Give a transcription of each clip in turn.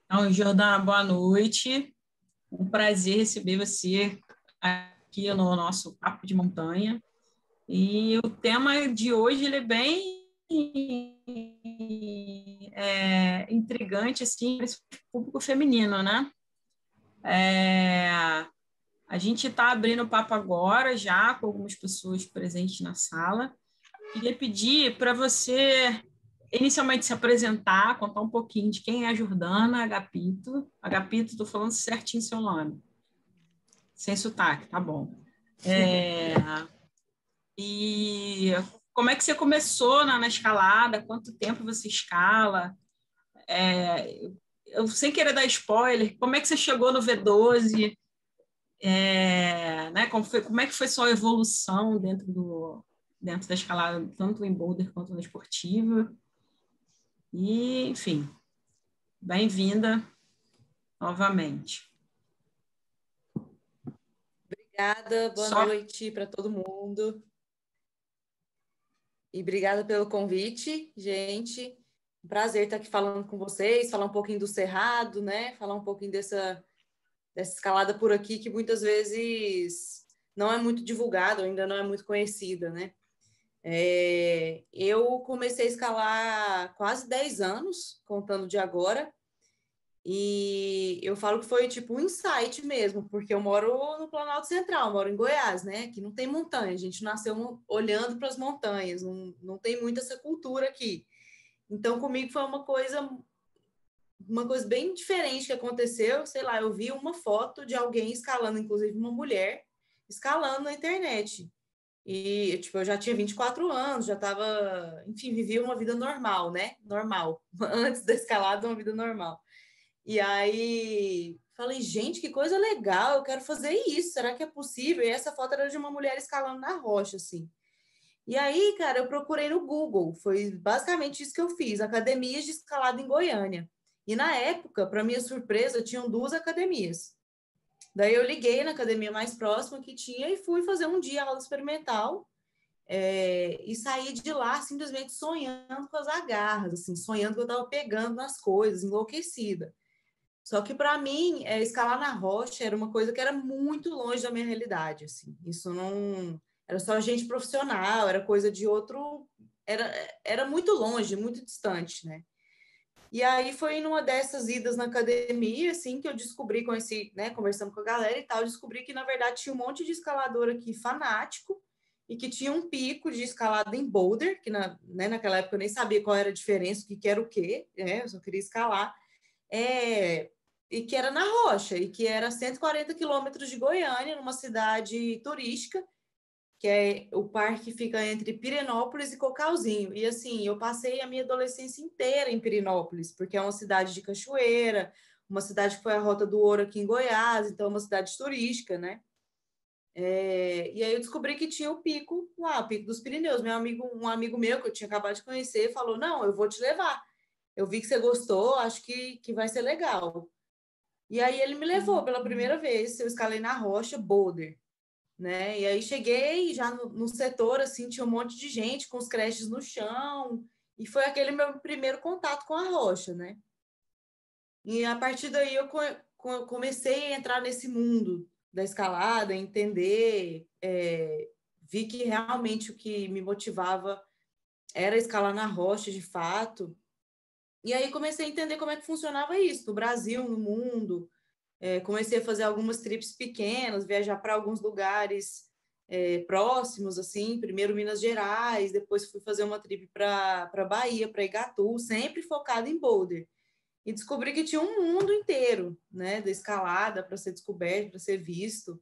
Então, Jordana, boa noite. Um prazer receber você aqui no nosso Papo de Montanha. E o tema de hoje ele é bem intrigante, assim, para esse público feminino, né? É, a gente está abrindo o papo agora, já com algumas pessoas presentes na sala. Queria pedir para você inicialmente se apresentar, contar um pouquinho de quem é a Jordana Agapito. Agapito, estou falando certinho seu nome. Sem sotaque, tá bom. E como é que você começou na escalada? Quanto tempo você escala? Eu sem querer dar spoiler, como é que você chegou no V12? Né? Como é que foi sua evolução dentro da escalada, tanto em boulder quanto na esportiva? E, enfim, bem-vinda novamente. Obrigada, boa noite para todo mundo. E obrigada pelo convite, gente. Um prazer estar aqui falando com vocês, falar um pouquinho do Cerrado, né? Falar um pouquinho dessa escalada por aqui que muitas vezes não é muito divulgada, ainda não é muito conhecida, né? Eu comecei a escalar quase 10 anos, contando de agora. E eu falo que foi tipo um insight mesmo, porque eu moro no Planalto Central, moro em Goiás, né? Que não tem montanha, a gente nasceu olhando para as montanhas, não tem muito essa cultura aqui. Então, comigo foi uma coisa bem diferente que aconteceu. Sei lá, eu vi uma foto de alguém escalando, inclusive uma mulher, escalando na internet. E, tipo, eu já tinha 24 anos, já estava, enfim, vivia uma vida normal, né? Normal. Antes da escalada, uma vida normal. E aí falei, gente, que coisa legal, eu quero fazer isso, será que é possível? E essa foto era de uma mulher escalando na rocha, assim. E aí, cara, eu procurei no Google, foi basicamente isso que eu fiz, academias de escalada em Goiânia. E na época, para minha surpresa, tinham duas academias. Daí eu liguei na academia mais próxima que tinha e fui fazer um dia aula experimental. E saí de lá simplesmente sonhando com as agarras, assim, sonhando que eu estava pegando nas coisas, enlouquecida. Só que para mim, escalar na rocha era uma coisa que era muito longe da minha realidade, assim. Isso não era só gente profissional, era coisa de outro, era muito longe, muito distante, né? E aí foi numa dessas idas na academia, assim, que eu descobri, conheci, né, conversando com a galera e tal, eu descobri que na verdade tinha um monte de escalador aqui fanático e que tinha um pico de escalada em boulder, que naquela época eu nem sabia qual era a diferença, o que era o quê, né? Eu só queria escalar. E que era na rocha, e que era 140 quilômetros de Goiânia, numa cidade turística, que é o parque fica entre Pirenópolis e Cocalzinho. E assim, eu passei a minha adolescência inteira em Pirenópolis, porque é uma cidade de cachoeira, uma cidade que foi a Rota do Ouro aqui em Goiás, então é uma cidade turística, né? E aí eu descobri que tinha o pico lá, o Pico dos Pirineus. Um amigo meu que eu tinha acabado de conhecer falou, não, eu vou te levar. Eu vi que você gostou, acho que vai ser legal. E aí ele me levou pela primeira vez, eu escalei na rocha, boulder, né? E aí cheguei já no setor, assim, tinha um monte de gente com os creches no chão, e foi aquele meu primeiro contato com a rocha, né? E a partir daí eu comecei a entrar nesse mundo da escalada, entender, vi que realmente o que me motivava era escalar na rocha, de fato. E aí comecei a entender como é que funcionava isso, no Brasil, no mundo. Comecei a fazer algumas trips pequenas, viajar para alguns lugares próximos, assim, primeiro Minas Gerais, depois fui fazer uma trip para Bahia, para Igatu, sempre focada em boulder. E descobri que tinha um mundo inteiro, né, da escalada para ser descoberto, para ser visto.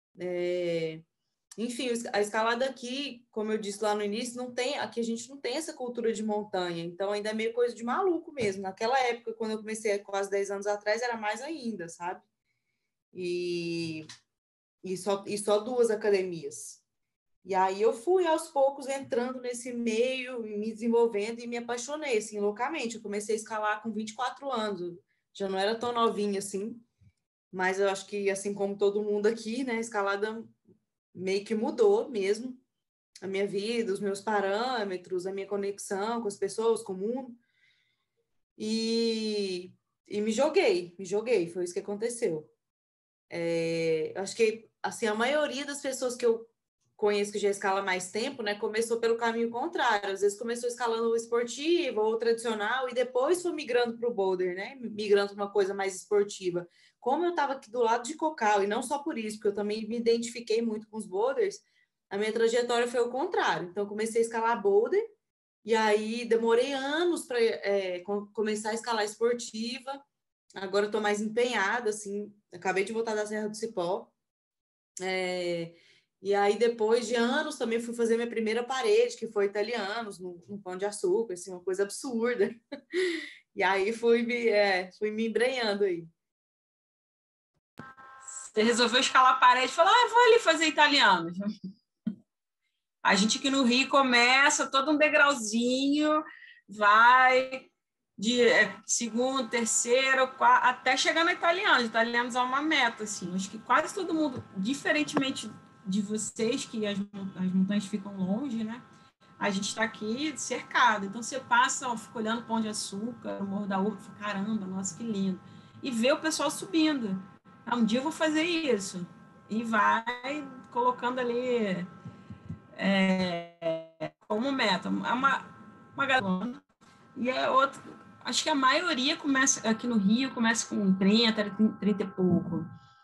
Enfim, a escalada aqui, como eu disse lá no início, não tem, aqui a gente não tem essa cultura de montanha, então ainda é meio coisa de maluco mesmo. Naquela época, quando eu comecei quase 10 anos atrás, era mais ainda, sabe? E só duas academias. E aí eu fui aos poucos entrando nesse meio, me desenvolvendo e me apaixonei, assim, loucamente. Eu comecei a escalar com 24 anos, já não era tão novinha assim, mas eu acho que, assim como todo mundo aqui, né, a escalada meio que mudou mesmo a minha vida, os meus parâmetros, a minha conexão com as pessoas, com o mundo. E E me joguei, foi isso que aconteceu. Eu acho que, assim, a maioria das pessoas que eu conheço que já escala há mais tempo, né, começou pelo caminho contrário. Às vezes começou escalando o esportivo ou tradicional e depois foi migrando para o boulder, né, migrando para uma coisa mais esportiva. Como eu estava aqui do lado de Cocal, e não só por isso, porque eu também me identifiquei muito com os boulders, a minha trajetória foi o contrário. Então, eu comecei a escalar boulder, e aí demorei anos para começar a escalar esportiva. Agora eu estou mais empenhada, assim, acabei de voltar da Serra do Cipó. E aí, depois de anos, também fui fazer minha primeira parede, que foi Italianos, no Pão de Açúcar, assim, uma coisa absurda. E aí fui me embrenhando aí. Você resolveu escalar a parede e falou, vou ali fazer Italianos. A gente aqui no Rio começa todo um degrauzinho, vai de segundo, terceiro, quarto, até chegar no Italianos. Italianos é uma meta, assim. Acho que quase todo mundo, diferentemente de vocês, que as montanhas ficam longe, né? A gente está aqui cercado. Então, você passa, fica olhando o Pão de Açúcar, o Morro da Urca, caramba, nossa, que lindo. E vê o pessoal subindo. Um dia eu vou fazer isso. E vai colocando ali como meta. É uma galera. E é outra. Acho que a maioria começa, aqui no Rio, começa com 30 e pouco.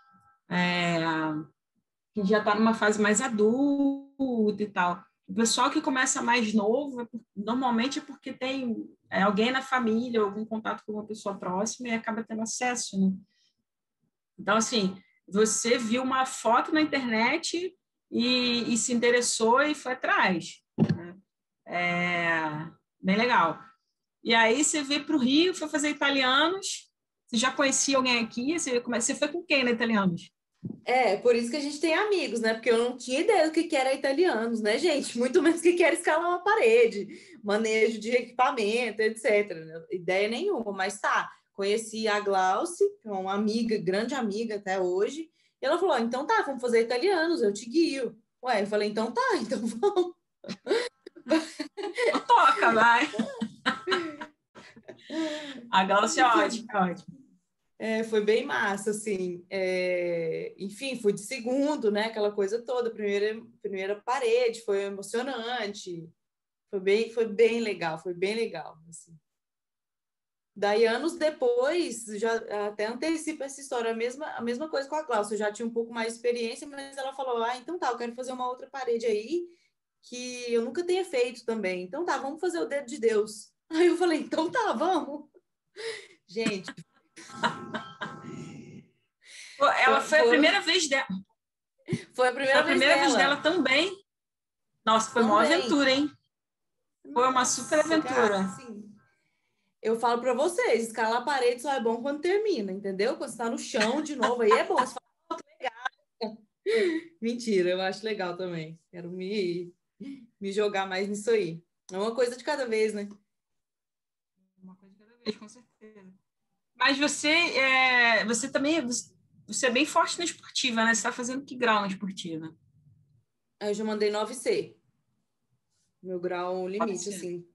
Que já está numa fase mais adulta e tal. O pessoal que começa mais novo, normalmente é porque tem alguém na família, algum contato com uma pessoa próxima e acaba tendo acesso, né? Então, assim, você viu uma foto na internet e se interessou e foi atrás, né? Bem legal. E aí você veio para o Rio, foi fazer Italianos, você já conhecia alguém aqui? Você foi com quem na Italianos? Por isso que a gente tem amigos, né? Porque eu não tinha ideia do que era Italianos, né, gente? Muito menos que era escalar uma parede, manejo de equipamento, etc. Né? Ideia nenhuma, mas tá. Conheci a Glauce, uma amiga, grande amiga até hoje, e ela falou: então tá, vamos fazer Italianos, eu te guio. Ué, eu falei: então tá, então vamos. Toca, vai. A Glaucia é ótima, é ótima. Foi bem massa, assim. Enfim, fui de segundo, né? Aquela coisa toda, primeira parede, foi emocionante. Foi bem legal, foi bem legal. Assim. Daí, anos depois, já até antecipa essa história, a mesma coisa com a Cláudia. Eu já tinha um pouco mais de experiência, mas ela falou: então tá, eu quero fazer uma outra parede aí que eu nunca tenha feito também. Então tá, vamos fazer o dedo de Deus. Aí eu falei: então tá, vamos. Gente. Ela foi a primeira vez dela. Foi a primeira vez dela também. Nossa, foi uma aventura, hein? Foi uma super aventura. Cara, assim, eu falo para vocês, escalar a parede só é bom quando termina, entendeu? Quando você tá no chão de novo, aí é bom. Você fala, que legal. Mentira, eu acho legal também. Quero me jogar mais nisso aí. É uma coisa de cada vez, né? Uma coisa de cada vez, com certeza. Mas você também você é bem forte na esportiva, né? Você está fazendo que grau na esportiva? Eu já mandei 9C. Meu grau limite, 9C. assim.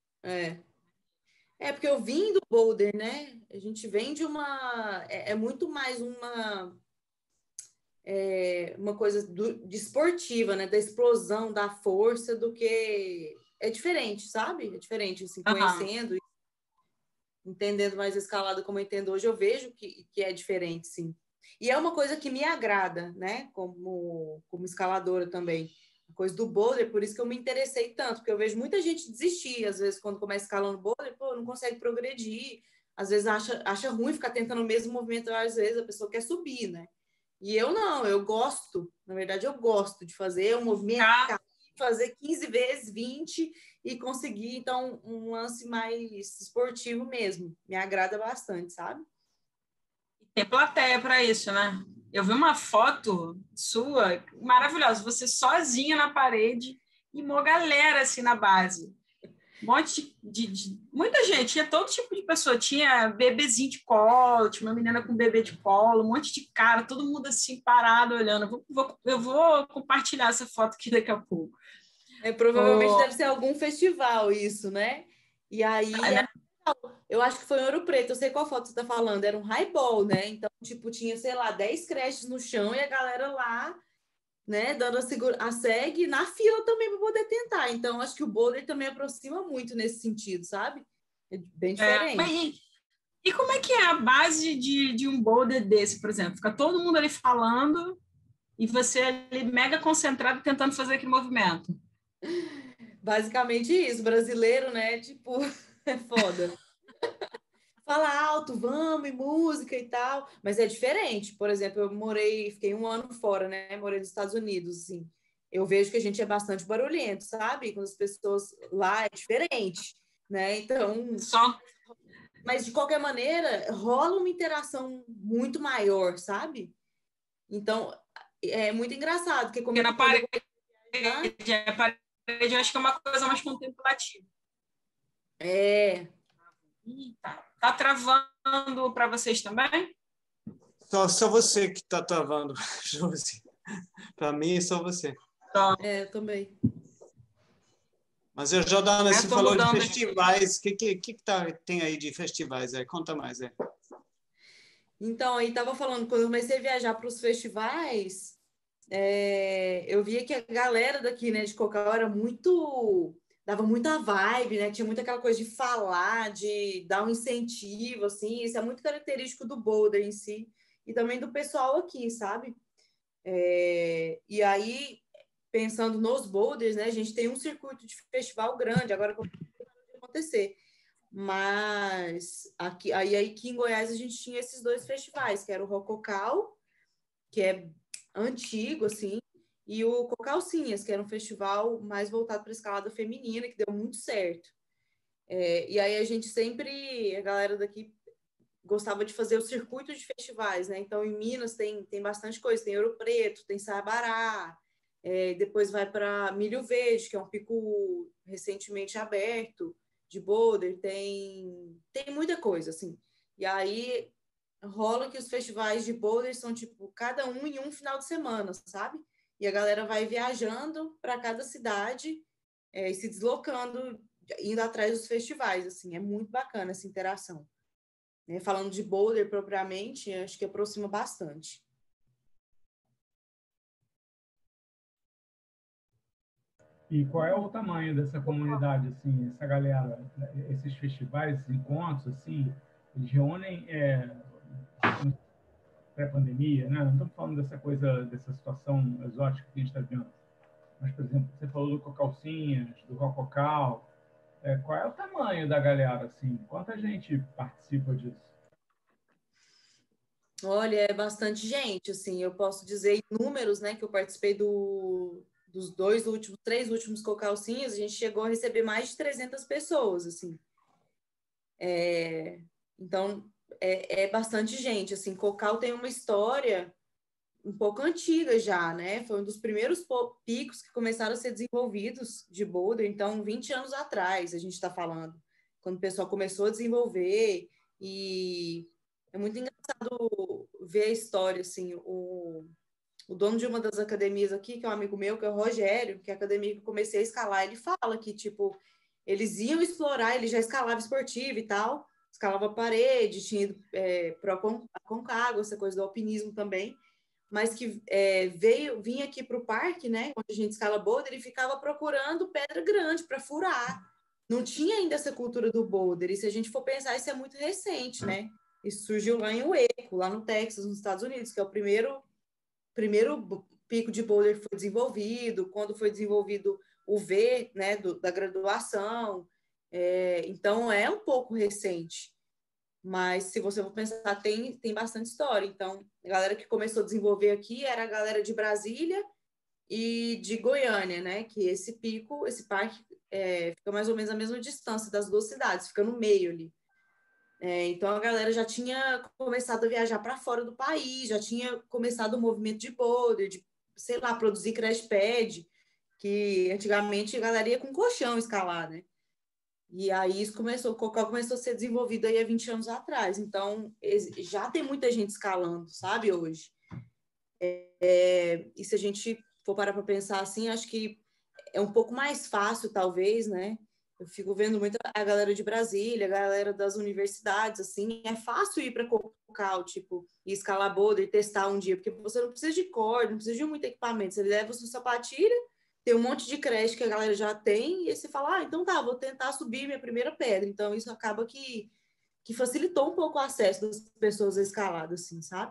Porque eu vim do boulder, né? A gente vem de uma... É muito mais uma coisa de esportiva, né? Da explosão, da força, do que... É diferente, sabe? É diferente, assim, conhecendo, entendendo mais a escalada como eu entendo hoje, eu vejo que é diferente, sim. E é uma coisa que me agrada, né? Como escaladora também. A coisa do boulder, por isso que eu me interessei tanto, porque eu vejo muita gente desistir, às vezes, quando começa escalando boulder, não consegue progredir, às vezes acha ruim ficar tentando o mesmo movimento várias vezes, a pessoa quer subir, né? E eu não, eu gosto, na verdade, eu gosto de fazer um movimento, fazer 15 vezes, 20 e conseguir, então, um lance mais esportivo mesmo. Me agrada bastante, sabe? Tem plateia para isso, né? Eu vi uma foto sua maravilhosa, você sozinha na parede e uma galera assim na base. Um monte muita gente, tinha todo tipo de pessoa, tinha bebezinho de colo, tinha uma menina com bebê de colo, um monte de cara, todo mundo assim parado olhando. Eu vou compartilhar essa foto aqui daqui a pouco. Provavelmente deve ser algum festival isso, né? E aí Eu acho que foi em Ouro Preto, eu sei qual foto você tá falando, era um highball, né? Então, tipo, tinha, sei lá, 10 creches no chão e a galera lá, né, dando a segue na fila também para poder tentar. Então, acho que o boulder também aproxima muito nesse sentido, sabe? É bem Mas diferente. e como é que é a base de um boulder desse, por exemplo? Fica todo mundo ali falando e você ali mega concentrado tentando fazer aquele movimento. Basicamente isso, brasileiro, né? Tipo, é foda. Fala alto, vamos, e música e tal, mas é diferente. Por exemplo, fiquei um ano fora, né? Morei nos Estados Unidos, assim. Eu vejo que a gente é bastante barulhento, sabe? Quando as pessoas lá é diferente, né? Então, Só mas de qualquer maneira, rola uma interação muito maior, sabe? Então, é muito engraçado, porque como porque é que na quando eu parede, vou viajar, a parede eu acho que é uma coisa mais contemplativa. é, Ih, tá travando para vocês também? Só você que está travando, Josi. Para mim, é só você. Então, também. Mas a Jordana, eu você estou falou de mudando festivais. O tem aí de festivais? Conta mais. Então, aí tava falando, quando eu comecei a viajar para os festivais, eu via que a galera daqui, né, de Cocal era muito, dava muita vibe, né, tinha muita aquela coisa de falar, de dar um incentivo, assim, isso é muito característico do Boulder em si, e também do pessoal aqui, sabe? E aí, pensando nos Boulders, né, a gente tem um circuito de festival grande, agora vai acontecer, mas aí aqui em Goiás a gente tinha esses dois festivais, que era o Rococal, que é antigo, assim, e o Cocalcinhas, que era um festival mais voltado para a escalada feminina, que deu muito certo. E aí a galera daqui gostava de fazer o circuito de festivais, né? Então, em Minas tem bastante coisa, tem Ouro Preto, tem Sabará, depois vai para Milho Verde, que é um pico recentemente aberto, de boulder, tem muita coisa, assim. E aí rola que os festivais de boulder são tipo cada um em um final de semana, sabe? E a galera vai viajando para cada cidade e se deslocando, indo atrás dos festivais, assim, é muito bacana essa interação. Né? Falando de boulder propriamente, acho que aproxima bastante. E qual é o tamanho dessa comunidade, assim, essa galera, esses festivais, esses encontros, assim, eles reúnem pré-pandemia, né? Não estamos falando dessa coisa, dessa situação exótica que a gente está vendo. Mas, por exemplo, você falou do Cocalcinhas, do Rococal. Qual é o tamanho da galera, assim? Quanta gente participa disso? Olha, é bastante gente, assim, eu posso dizer em números, né, que eu participei dos três últimos Cocalcinhas, a gente chegou a receber mais de 300 pessoas, assim. Então, é bastante gente, assim, Cocal tem uma história um pouco antiga já, né? Foi um dos primeiros picos que começaram a ser desenvolvidos de boulder, então 20 anos atrás a gente está falando, quando o pessoal começou a desenvolver e é muito engraçado ver a história, assim, o dono de uma das academias aqui, que é um amigo meu, que é o Rogério, que é a academia que eu comecei a escalar, ele fala que, tipo, eles iam explorar, ele já escalava esportivo e tal, escalava parede, tinha ido pro Aconcagua, essa coisa do alpinismo também, mas que vinha aqui para o parque, né, onde a gente escala boulder, e ficava procurando pedra grande para furar. Não tinha ainda essa cultura do boulder, e se a gente for pensar, isso é muito recente, né? Isso surgiu lá em Waco, lá no Texas, nos Estados Unidos, que é o primeiro pico de boulder foi desenvolvido, quando foi desenvolvido o V, né, da graduação. Então, é um pouco recente. Mas, se você for pensar, tem bastante história. Então, a galera que começou a desenvolver aqui era a galera de Brasília e de Goiânia, né? Que esse parque, fica mais ou menos a mesma distância das duas cidades, fica no meio ali. Então, a galera já tinha começado a viajar para fora do país, já tinha começado o movimento de boulder, de, sei lá, produzir crash pad, que antigamente a galera ia com colchão escalar, né? E aí o Cocal começou a ser desenvolvido aí há 20 anos atrás. Então, já tem muita gente escalando, sabe, hoje. E se a gente for parar para pensar assim, acho que é um pouco mais fácil, talvez, né? Eu fico vendo muito a galera de Brasília, a galera das universidades, assim, é fácil ir para Cocal, tipo, e escalar boulder e testar um dia, porque você não precisa de corda, não precisa de muito equipamento, você leva sua sapatilha, tem um monte de creche que a galera já tem, e aí você fala, então tá, vou tentar subir minha primeira pedra. Então, isso acaba que facilitou um pouco o acesso das pessoas à escalada, assim, sabe?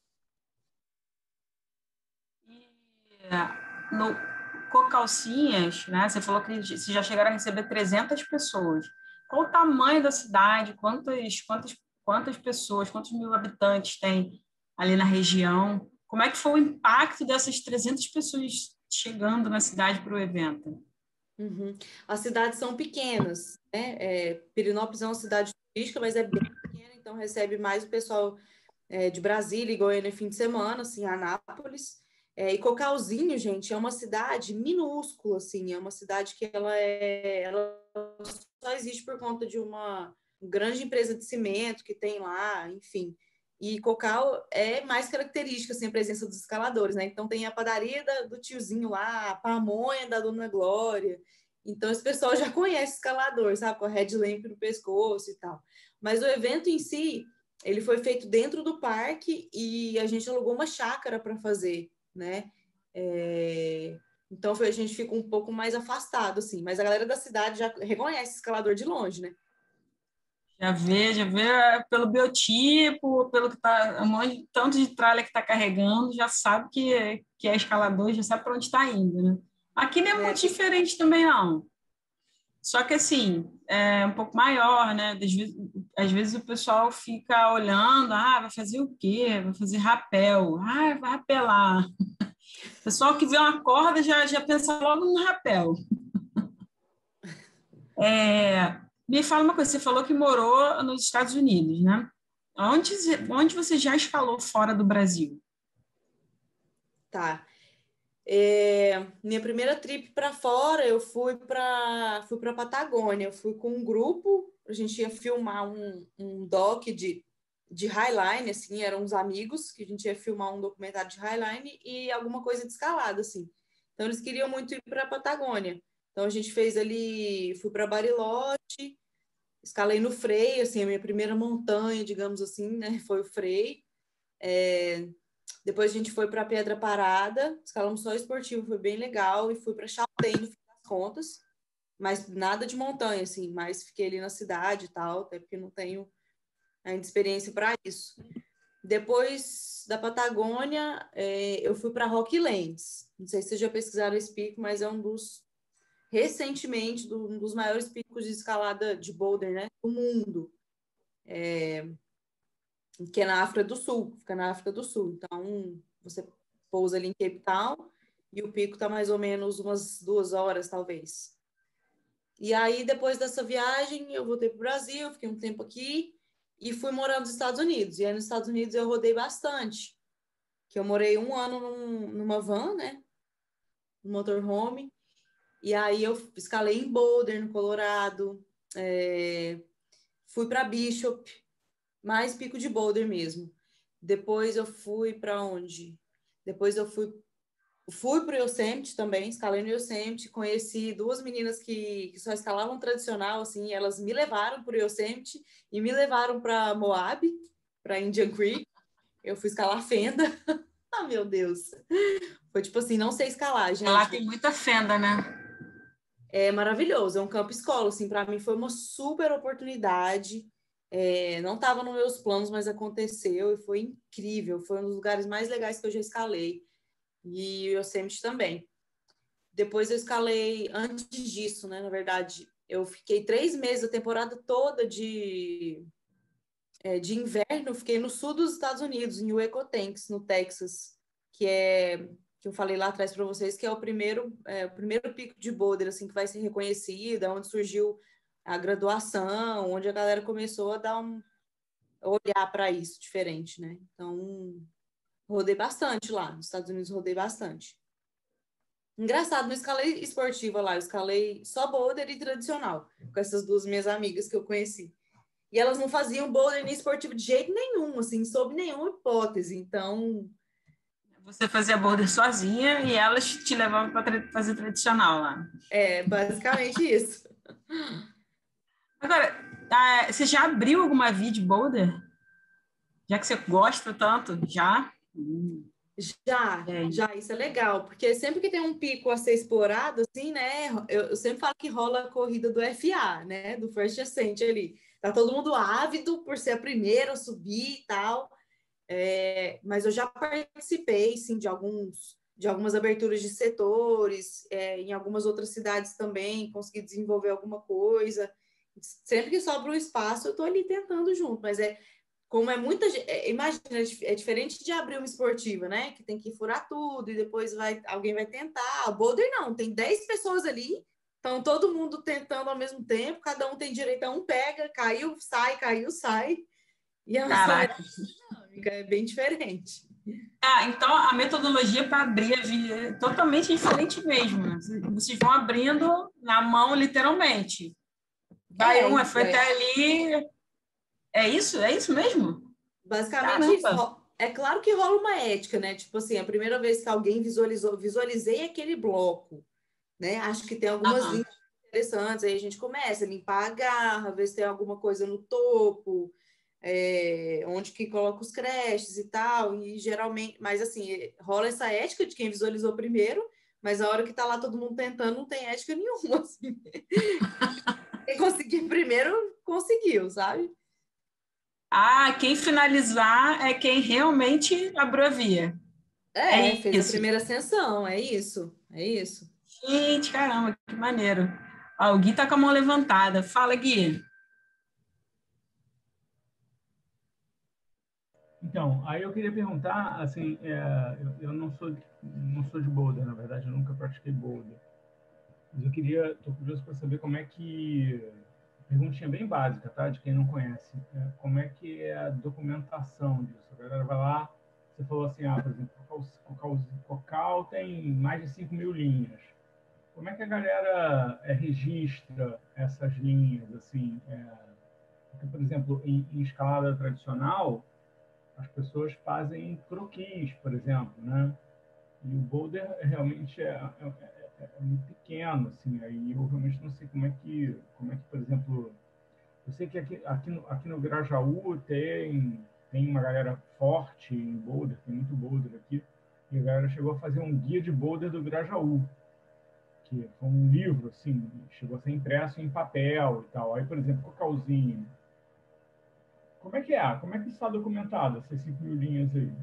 No Cocalcinhas, né? Você falou que vocês já chegaram a receber 300 pessoas. Qual o tamanho da cidade? Quantas pessoas, quantos mil habitantes tem ali na região? Como é que foi o impacto dessas 300 pessoas chegando na cidade para o evento? Uhum. As cidades são pequenas, né? Pirenópolis é uma cidade turística, mas é bem pequena, então recebe mais o pessoal de Brasília e Goiânia fim de semana, assim, Anápolis. E Cocalzinho, gente, é uma cidade minúscula, assim, é uma cidade que ela só existe por conta de uma grande empresa de cimento que tem lá, enfim. E Cocal é mais característica, assim, a presença dos escaladores, né? Então tem a padaria do tiozinho lá, a pamonha da Dona Glória. Então esse pessoal já conhece escalador, sabe? Com a headlamp no pescoço e tal. Mas o evento em si, ele foi feito dentro do parque e a gente alugou uma chácara para fazer, né? Então a gente fica um pouco mais afastado, assim. Mas a galera da cidade já reconhece escalador de longe, né? Já vê pelo biotipo, pelo que tá, tanto de tralha que está carregando, já sabe que é escalador, já sabe para onde está indo, né? Aqui não é muito diferente também, não. Só que, assim, é um pouco maior, né? Às vezes o pessoal fica olhando, vai fazer o quê? Vai fazer rapel. Vai rapelar. O pessoal que vê uma corda já pensa logo no rapel. Me fala uma coisa, você falou que morou nos Estados Unidos, né? Onde você já escalou fora do Brasil? Tá. Minha primeira trip para fora, eu fui para Patagônia. Eu fui com um grupo, a gente ia filmar um doc de highline, assim, eram uns amigos que a gente ia filmar um documentário de highline e alguma coisa de escalada, assim. Então eles queriam muito ir para Patagônia. Então a gente fez ali, fui para Bariloche, escalei no Frei, assim, a minha primeira montanha, digamos assim, né, foi o Frei. Depois a gente foi para Pedra Parada, escalamos só esportivo, foi bem legal, e fui para Chaltén no fim das contas, mas nada de montanha, assim, mas fiquei ali na cidade e tal, até porque não tenho ainda experiência para isso. Depois da Patagônia, eu fui para Rocklands. Não sei se vocês já pesquisaram esse pico, mas é recentemente, um dos maiores picos de escalada de boulder, né, do mundo. Que é na África do Sul, fica na África do Sul. Então, você pousa ali em Cape Town e o pico está mais ou menos umas 2 horas, talvez. E aí, depois dessa viagem, eu voltei para o Brasil, fiquei um tempo aqui e fui morar nos Estados Unidos. E aí, nos Estados Unidos, eu rodei bastante. Que eu morei 1 ano numa van, né? No motorhome. E aí, eu escalei em Boulder, no Colorado. Fui para Bishop, mais pico de boulder mesmo. Depois eu fui para onde? Depois eu fui para o Yosemite também, escalei no Yosemite, conheci 2 meninas que só escalavam tradicional, assim, elas me levaram para o Yosemite e me levaram para Moab, para Indian Creek. Eu fui escalar fenda. Ah, meu Deus. Foi tipo assim, não sei escalar, gente. Lá tem muita fenda, né? É maravilhoso, é um campo escola, assim, para mim foi uma super oportunidade. Não estava nos meus planos, mas aconteceu e foi incrível. Foi um dos lugares mais legais que eu já escalei. E o Yosemite também. Depois eu escalei, antes disso, né? Na verdade, eu fiquei 3 meses, a temporada toda de inverno, eu fiquei no sul dos Estados Unidos, em Huecotanks, no Texas, que eu falei lá atrás para vocês, que é o primeiro pico de boulder, assim, que vai ser reconhecido, é onde surgiu a graduação, onde a galera começou a olhar para isso diferente, né? Então, rodei bastante lá, nos Estados Unidos rodei bastante. Engraçado, não escalei esportiva lá, eu escalei só boulder e tradicional, com essas 2 minhas amigas que eu conheci. E elas não faziam boulder nem esportivo de jeito nenhum, assim, sob nenhuma hipótese. Então, Você fazia boulder sozinha e elas te levavam para fazer tradicional lá. basicamente isso. Agora, você já abriu alguma via de boulder? Já que você gosta tanto? Já? Já, isso é legal, porque sempre que tem um pico a ser explorado, assim, né? Eu sempre falo que rola a corrida do FA, né? Do First Ascent ali. Tá todo mundo ávido por ser a primeira a subir e tal. Mas eu já participei, sim, de algumas aberturas de setores, em algumas outras cidades também, consegui desenvolver alguma coisa. Sempre que sobra um espaço, eu estou ali tentando junto, mas como é muita gente, imagina, é diferente de abrir uma esportiva, né? Que tem que furar tudo e depois alguém vai tentar. O boulder não, tem 10 pessoas ali, então todo mundo tentando ao mesmo tempo, cada um tem direito a um pega, caiu, sai. E a Caraca. dinâmica é bem diferente. Então a metodologia para abrir a via é totalmente diferente mesmo, né? Vocês vão abrindo na mão, literalmente. Foi até ali. É isso? É isso mesmo? Basicamente isso. É claro que rola uma ética, né? Tipo assim, a primeira vez que alguém visualizei aquele bloco, né? Acho que tem algumas linhas interessantes, aí a gente começa a limpar a garra, ver se tem alguma coisa no topo, onde que coloca os creches e tal, e geralmente, mas assim, rola essa ética de quem visualizou primeiro, mas a hora que tá lá todo mundo tentando, não tem ética nenhuma, assim. Quem conseguir primeiro, conseguiu, sabe? Quem finalizar é quem realmente abriu a via. Fez isso. a primeira ascensão, é isso. Gente, caramba, que maneiro. O Gui tá com a mão levantada. Fala, Gui. Então, aí eu queria perguntar, assim, eu não sou de boulder, na verdade, eu nunca pratiquei boulder. Mas estou curioso para saber como é que, perguntinha bem básica, tá? De quem não conhece, como é que é a documentação disso? A galera vai lá, você falou assim, por exemplo, Cocal tem mais de 5.000 linhas. Como é que a galera registra essas linhas, assim? Porque, por exemplo, em escalada tradicional, as pessoas fazem croquis, por exemplo, né? E o boulder realmente é muito pequeno, assim, aí eu realmente não sei como é que, por exemplo, eu sei que aqui no Grajaú tem uma galera forte em boulder, tem muito boulder aqui, e a galera chegou a fazer um guia de boulder do Grajaú, que foi um livro, assim, chegou a ser impresso em papel e tal. Aí, por exemplo, Cocalzinho, como é que é? Como é que está documentado essas 5.000 linhas aí?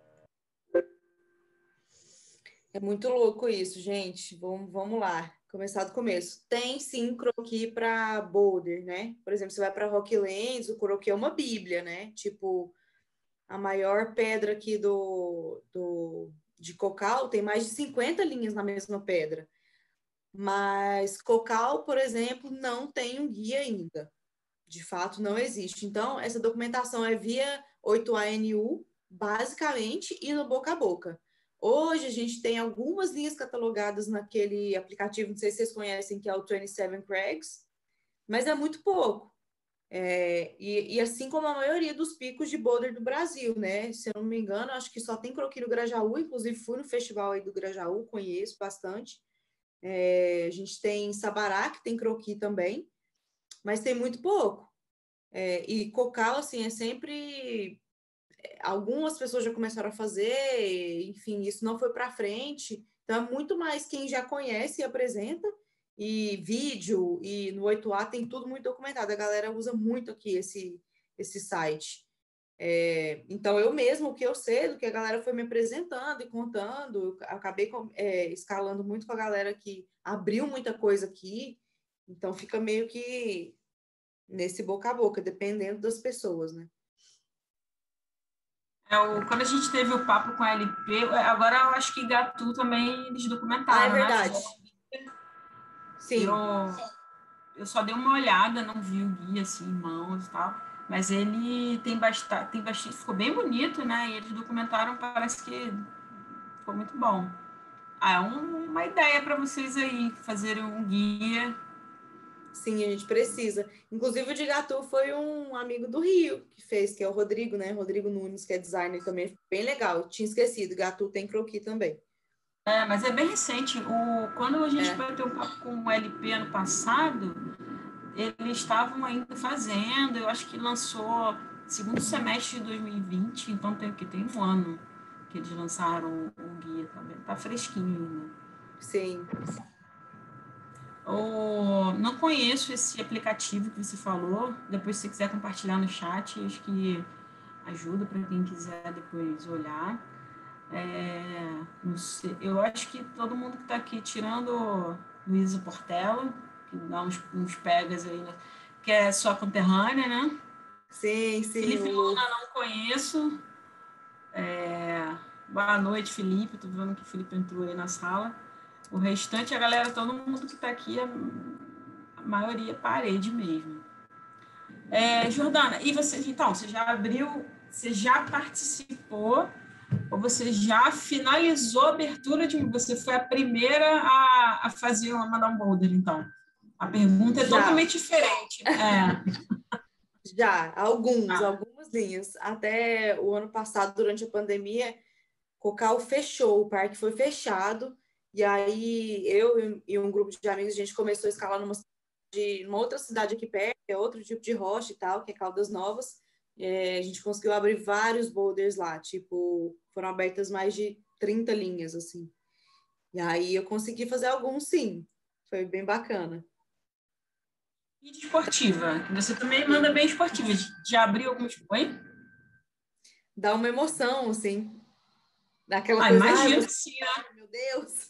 É muito louco isso, gente. Vamos lá. Começar do começo. Tem sim croquis para boulder, né? Por exemplo, você vai para Rocklands, o croquis é uma bíblia, né? Tipo, a maior pedra aqui de Cocal tem mais de 50 linhas na mesma pedra. Mas Cocal, por exemplo, não tem um guia ainda. De fato, não existe. Então, essa documentação é via 8ANU, basicamente, e no boca a boca. Hoje, a gente tem algumas linhas catalogadas naquele aplicativo, não sei se vocês conhecem, que é o 27 Crags, mas é muito pouco. E assim como a maioria dos picos de boulder do Brasil, né? Se eu não me engano, acho que só tem croquis no Grajaú, inclusive fui no festival aí do Grajaú, conheço bastante. A gente tem Sabará, que tem croquis também, mas tem muito pouco. E Cocal, assim, é sempre... Algumas pessoas já começaram a fazer, enfim, isso não foi para frente. Então, é muito mais quem já conhece e apresenta. E vídeo, e no 8A tem tudo muito documentado. A galera usa muito aqui esse site. Então, eu mesmo, o que eu sei, do que a galera foi me apresentando e contando, eu acabei escalando muito com a galera que abriu muita coisa aqui. Então, fica meio que nesse boca a boca, dependendo das pessoas, né? Quando a gente teve o papo com a LP, agora eu acho que Gatu também eles documentaram, é verdade. Né? Sim. Eu só dei uma olhada, não vi o guia assim em mãos e tal, mas ele tem bastante, ficou bem bonito, né? E eles documentaram, parece que ficou muito bom. É uma ideia para vocês aí fazerem um guia. Sim, a gente precisa. Inclusive, o de Gatu foi um amigo do Rio que fez, que é o Rodrigo, né? Rodrigo Nunes, que é designer também. Bem legal. Eu tinha esquecido. Gatu tem croquis também. Mas é bem recente. Quando a gente bateu um papo com o LP ano passado, eles estavam ainda fazendo, eu acho que lançou segundo semestre de 2020, então tem um ano que eles lançaram o guia, tá fresquinho ainda. Sim. Não conheço esse aplicativo que você falou, depois se você quiser compartilhar no chat, acho que ajuda para quem quiser depois olhar. Não sei, eu acho que todo mundo que está aqui, tirando Luísa Portela, que dá uns pegas aí, né, que é sua conterrânea, né? Sim, Felipe o Luna Lu. não conheço. Boa noite, Felipe. Tô vendo que o Felipe entrou aí na sala. O restante, a galera, todo mundo que está aqui, a maioria é parede mesmo. Jordana, e você, então, você já abriu, você já participou, ou você já finalizou a abertura de. Você foi a primeira a fazer, a mandar um boulder, então. A pergunta é Já. totalmente diferente. Já, algumas linhas. Até o ano passado, durante a pandemia, Cocal fechou, o parque foi fechado, e aí eu e um grupo de amigos, a gente começou a escalar numa outra cidade aqui perto, que é outro tipo de rocha e tal, que é Caldas Novas. A gente conseguiu abrir vários boulders lá, tipo, foram abertas mais de 30 linhas, assim. E aí eu consegui fazer alguns, sim. Foi bem bacana. E de esportiva? Você também manda bem esportiva. Já abriu alguns. Oi? Dá uma emoção, assim. Daquela coisa, Imagino que sim, né? meu Deus.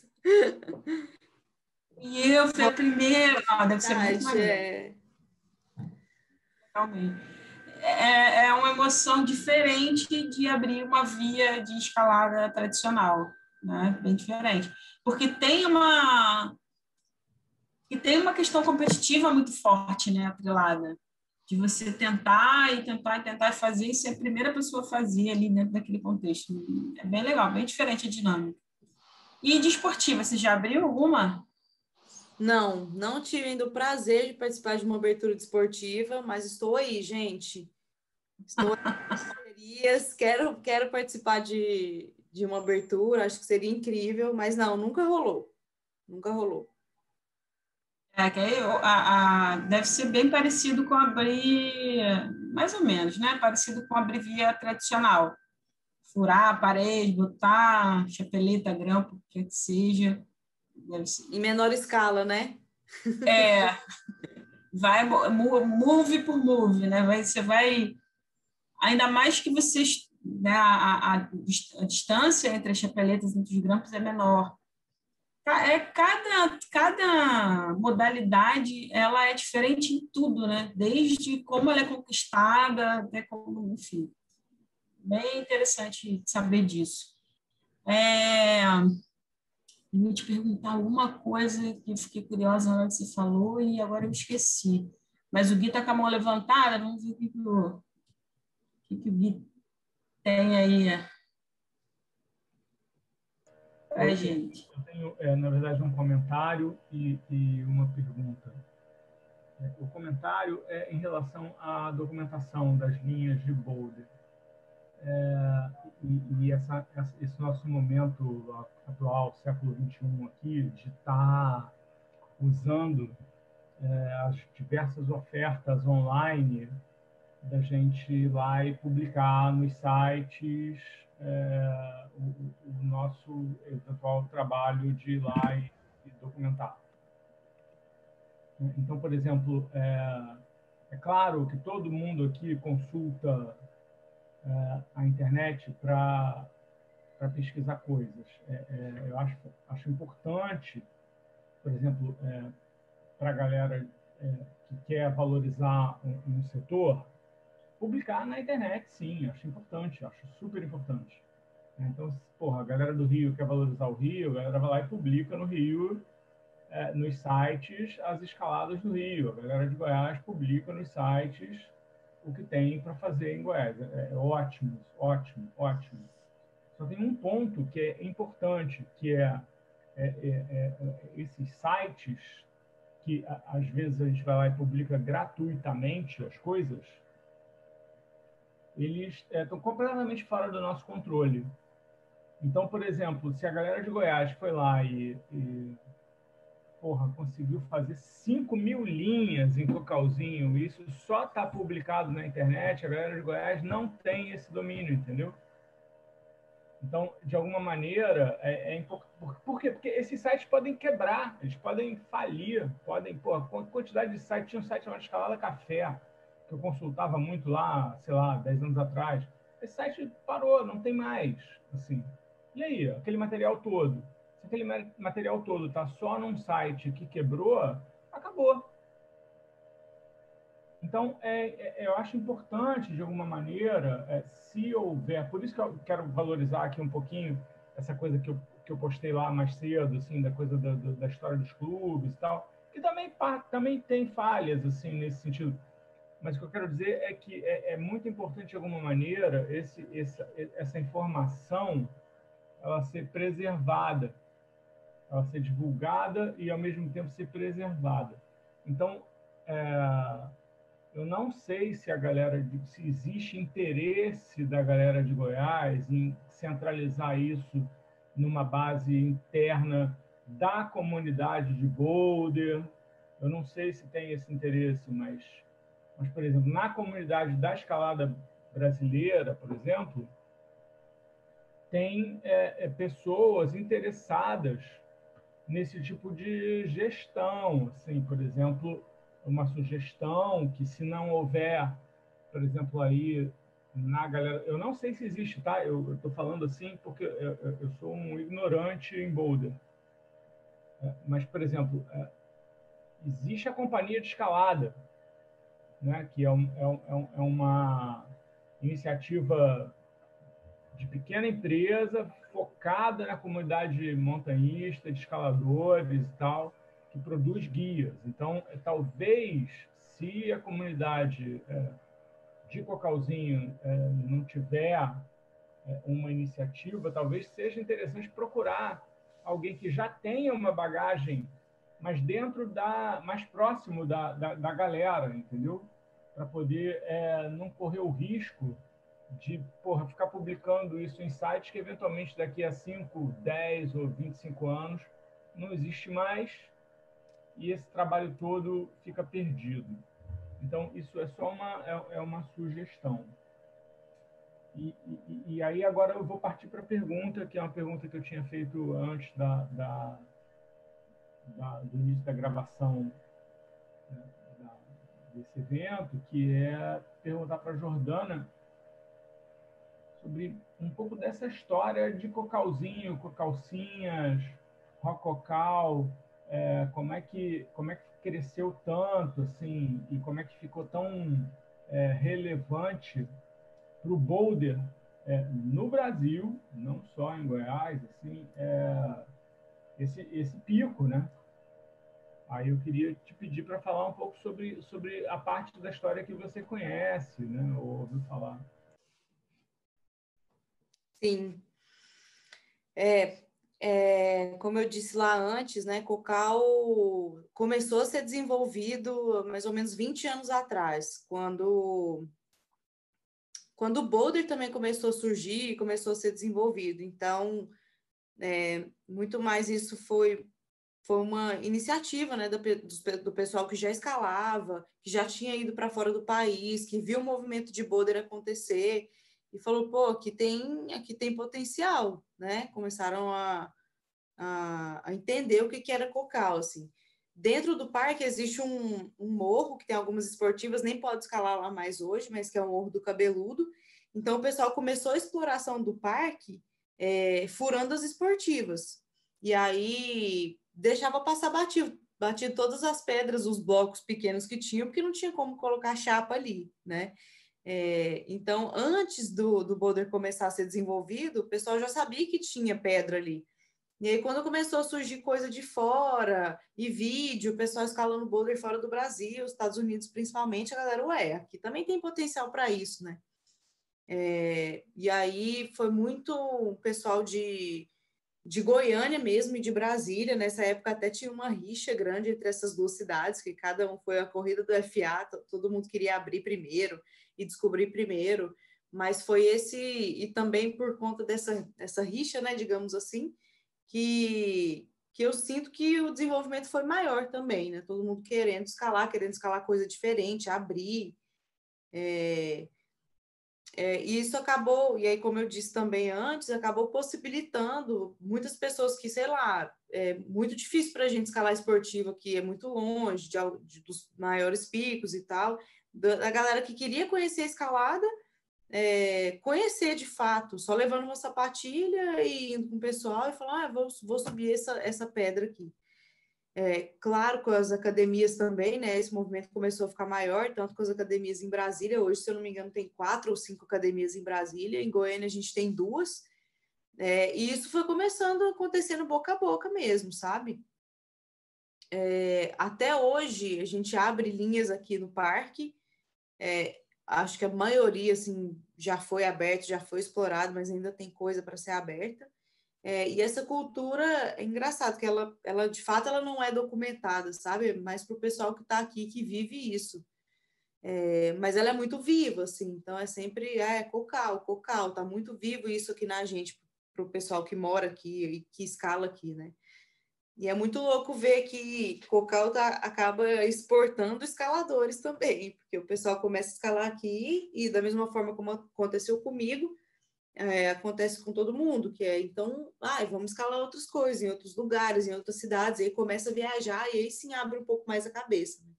E eu fui a primeira. Deve ser muito maneiro. Realmente. É uma emoção diferente de abrir uma via de escalada tradicional, né? Bem diferente. Porque tem uma questão competitiva muito forte, né, atrelada, de você tentar e tentar e tentar fazer e ser a primeira pessoa a fazer ali dentro daquele contexto. É bem legal, bem diferente a dinâmica. E de esportiva, você já abriu alguma? Não tive ainda o prazer de participar de uma abertura desportiva, mas estou aí, gente. Estou aí, quero participar de uma abertura, acho que seria incrível, mas não, nunca rolou. Nunca rolou. Que aí deve ser bem parecido com abrir, mais ou menos, né? Parecido com abrir via tradicional. Furar a parede, botar chapeleta, grampo, o que seja. Deve ser. Em menor escala, né? Vai move por move, né? Você vai, ainda mais que vocês, né, a distância entre as chapeletas e entre os grampos é menor. Cada modalidade ela é diferente em tudo, né? Desde como ela é conquistada até como, enfim. Bem interessante saber disso. Eu ia te perguntar alguma coisa que eu fiquei curiosa na hora que você falou e agora eu esqueci. Mas o Gui está com a mão levantada, vamos ver o que o Gui tem aí para a gente. Eu tenho, na verdade, um comentário e uma pergunta. O comentário é em relação à documentação das linhas de boulder. Esse nosso momento atual, século XXI aqui, de estar usando as diversas ofertas online da gente ir lá e publicar nos sites o nosso eventual trabalho de ir lá e documentar. Então, por exemplo, é claro que todo mundo aqui consulta a internet para pesquisar coisas. Eu acho importante, por exemplo, para a galera que quer valorizar um setor, publicar na internet, sim, acho importante, acho super importante. Então, porra, a galera do Rio quer valorizar o Rio, a galera vai lá e publica no Rio, nos sites, as escaladas do Rio. A galera de Goiás publica nos sites o que tem para fazer em Goiás. Ótimo, ótimo, ótimo. Só tem um ponto que é importante, que esses sites que às vezes a gente vai lá e publica gratuitamente as coisas, eles estão completamente fora do nosso controle. Então, por exemplo, se a galera de Goiás foi lá e porra, conseguiu fazer 5.000 linhas em Cocalzinho. Isso só está publicado na internet. A galera de Goiás não tem esse domínio, entendeu? Então, de alguma maneira, é importante. Por quê? Porque esses sites podem quebrar, eles podem falir, podem... Pô, a quantidade de sites... Tinha um site chamado Escalada Café, que eu consultava muito lá, sei lá, 10 anos atrás. Esse site parou, não tem mais, assim. E aí, aquele material todo? Se aquele material todo está só num site que quebrou, acabou. Então, eu acho importante, de alguma maneira, se houver... Por isso que eu quero valorizar aqui um pouquinho essa coisa que eu postei lá mais cedo, assim, da coisa da história dos clubes e tal, que também tem falhas, assim, nesse sentido. Mas o que eu quero dizer é que é muito importante, de alguma maneira, essa informação ela ser preservada, ela ser divulgada e, ao mesmo tempo, ser preservada. Então, eu não sei se se existe interesse da galera de Goiás em centralizar isso numa base interna da comunidade de Boulder. Eu não sei se tem esse interesse, mas por exemplo, na comunidade da escalada brasileira, por exemplo, tem pessoas interessadas nesse tipo de gestão. Assim, por exemplo, uma sugestão que, se não houver, por exemplo, aí na galera... Eu não sei se existe, tá? Eu estou falando assim porque eu sou um ignorante em Boulder. Mas, por exemplo, existe a companhia de escalada, né? Que é uma iniciativa de pequena empresa focada na comunidade montanhista, de escaladores e tal, que produz guias. Então, talvez, se a comunidade de Cocalzinho não tiver uma iniciativa, talvez seja interessante procurar alguém que já tenha uma bagagem, mas mais próximo da galera, entendeu? Para poder não correr o risco de ficar publicando isso em sites que, eventualmente, daqui a 5, 10 ou 25 anos, não existe mais e esse trabalho todo fica perdido. Então, isso é só uma sugestão. E aí, agora, eu vou partir para a pergunta, que é uma pergunta que eu tinha feito antes do início da gravação, né, desse evento, que é perguntar para a Jordana sobre um pouco dessa história de Cocalzinho, Cocalcinhas, Rococal, como é que cresceu tanto, assim, e como é que ficou tão relevante para o Boulder no Brasil, não só em Goiás, assim, esse pico, né? Aí eu queria te pedir para falar um pouco sobre a parte da história que você conhece, né? Ou ouviu falar. Sim. Como eu disse lá antes, né, Cocal começou a ser desenvolvido mais ou menos 20 anos atrás, quando o Boulder também começou a surgir e começou a ser desenvolvido. Então, muito mais isso foi uma iniciativa, né, do pessoal que já escalava, que já tinha ido para fora do país, que viu o movimento de Boulder acontecer e falou, pô, aqui tem potencial, né? Começaram a entender o que era Cocal, assim. Dentro do parque existe um morro que tem algumas esportivas, nem pode escalar lá mais hoje, mas que é o Morro do Cabeludo. Então, o pessoal começou a exploração do parque furando as esportivas. E aí, deixava passar batido todas as pedras, os blocos pequenos que tinham, porque não tinha como colocar chapa ali, né? Então, antes do boulder começar a ser desenvolvido, o pessoal já sabia que tinha pedra ali. E aí, quando começou a surgir coisa de fora, e vídeo, o pessoal escalando boulder fora do Brasil, Estados Unidos principalmente, a galera, aqui também tem potencial para isso, né? E aí foi muito o pessoal de Goiânia mesmo e de Brasília. Nessa época até tinha uma rixa grande entre essas duas cidades, que cada um foi a corrida do FA, todo mundo queria abrir primeiro e descobrir primeiro, mas foi e também por conta dessa rixa, né, digamos assim, que que eu sinto que o desenvolvimento foi maior também, né? Todo mundo querendo escalar coisa diferente, abrir. E isso acabou, e aí, como eu disse também antes, acabou possibilitando muitas pessoas que, sei lá, é muito difícil para a gente escalar esportivo aqui, é muito longe dos maiores picos e tal, da galera que queria conhecer a escalada, conhecer de fato, só levando uma sapatilha e indo com o pessoal e falar, vou subir essa pedra aqui. Claro, com as academias também, né? Esse movimento começou a ficar maior, tanto com as academias em Brasília. Hoje, se eu não me engano, tem 4 ou 5 academias em Brasília. Em Goiânia, a gente tem 2. E isso foi começando a acontecer no boca a boca mesmo, sabe? Até hoje, a gente abre linhas aqui no parque. Acho que a maioria, assim, já foi aberta, já foi explorado, mas ainda tem coisa para ser aberta. E essa cultura é engraçado, que ela de fato ela não é documentada, sabe? Mas para o pessoal que está aqui, que vive isso. Mas ela é muito viva, assim, então é sempre, cocal, tá muito vivo isso aqui na gente, para o pessoal que mora aqui e que escala aqui, né? E é muito louco ver que cocal acaba exportando escaladores também, porque o pessoal começa a escalar aqui e da mesma forma como aconteceu comigo, acontece com todo mundo, que então, vamos escalar outras coisas, em outros lugares, em outras cidades, aí começa a viajar e aí sim abre um pouco mais a cabeça. Né?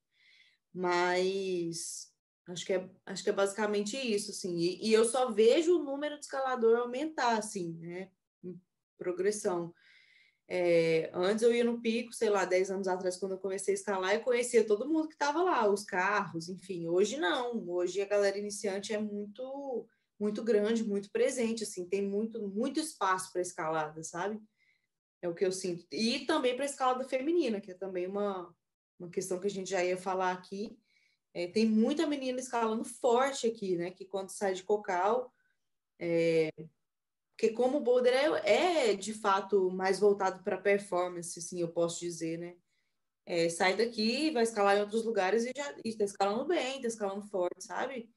Mas acho que é basicamente isso, assim, e eu só vejo o número de escalador aumentar, assim, né, em progressão. Antes eu ia no pico, sei lá, 10 anos atrás, quando eu comecei a escalar, eu conhecia todo mundo que estava lá, os carros, enfim. Hoje não, hoje a galera iniciante é muito muito grande, muito presente, assim, tem muito espaço para escalada, sabe? É o que eu sinto. E também para escalada feminina, que é também uma questão que a gente já ia falar aqui. Tem muita menina escalando forte aqui, né? Que quando sai de cocal, porque como o boulder de fato mais voltado para performance, assim, eu posso dizer, né? Sai daqui, vai escalar em outros lugares e já está escalando bem, está escalando forte, sabe?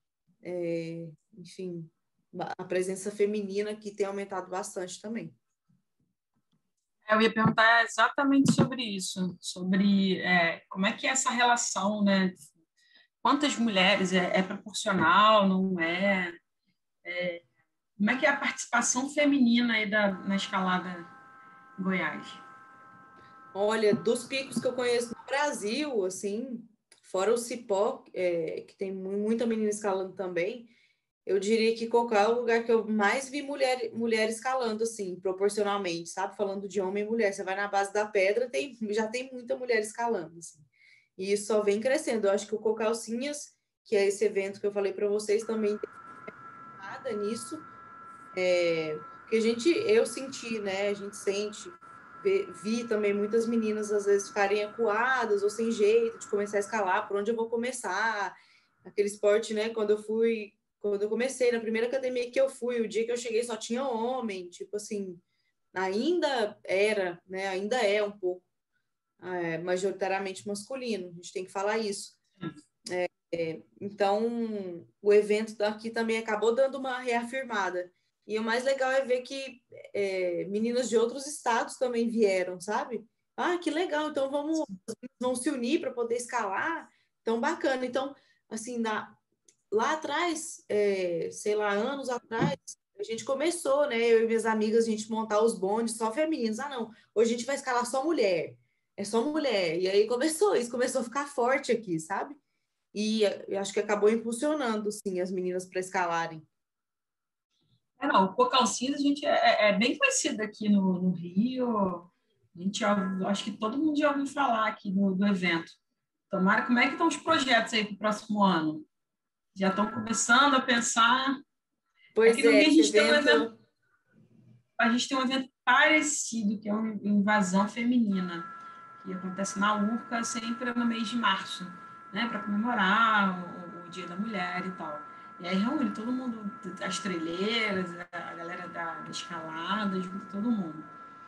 Enfim, a presença feminina aqui tem aumentado bastante também. Eu ia perguntar exatamente sobre isso, sobre como é que é essa relação, né? Quantas mulheres é proporcional, não é? Como é que é a participação feminina aí na escalada em Goiás? Olha, dos picos que eu conheço no Brasil, assim, fora o Cipó, que tem muita menina escalando também, eu diria que Cocó é o lugar que eu mais vi mulher escalando, assim, proporcionalmente, sabe? Falando de homem e mulher. Você vai na base da pedra, já tem muita mulher escalando, assim. E isso só vem crescendo. Eu acho que o Cocalcinhas, que é esse evento que eu falei para vocês, também tem nada nisso. Porque eu senti, né? A gente sente, vi também muitas meninas às vezes ficarem acuadas ou sem jeito de começar a escalar, por onde eu vou começar? Aquele esporte, né? Quando eu comecei, na primeira academia que eu fui, o dia que eu cheguei só tinha homem, tipo assim, ainda era, né? Ainda é um pouco majoritariamente masculino, a gente tem que falar isso. Então, o evento daqui também acabou dando uma reafirmada. E o mais legal é ver que meninas de outros estados também vieram, sabe? Que legal, então vamos se unir para poder escalar. Então, bacana. Então, assim, lá atrás, sei lá, anos atrás, a gente começou, né? Eu e minhas amigas, a gente montar os bondes só femininos. Não, hoje a gente vai escalar só mulher. É só mulher. E aí isso começou a ficar forte aqui, sabe? E eu acho que acabou impulsionando, sim, as meninas para escalarem. Não, o Cocalcinhas, a gente é bem conhecido aqui no Rio. A gente acho que todo mundo já ouviu falar aqui do evento. Tomara, como é que estão os projetos aí para o próximo ano? Já estão começando a pensar. Pois Aqui no Rio a gente tem um evento parecido, que é uma invasão feminina, que acontece na URCA sempre no mês de março, né, para comemorar o Dia da Mulher e tal. E aí reúne todo mundo, as trilheiras, a galera da escalada, junto todo mundo.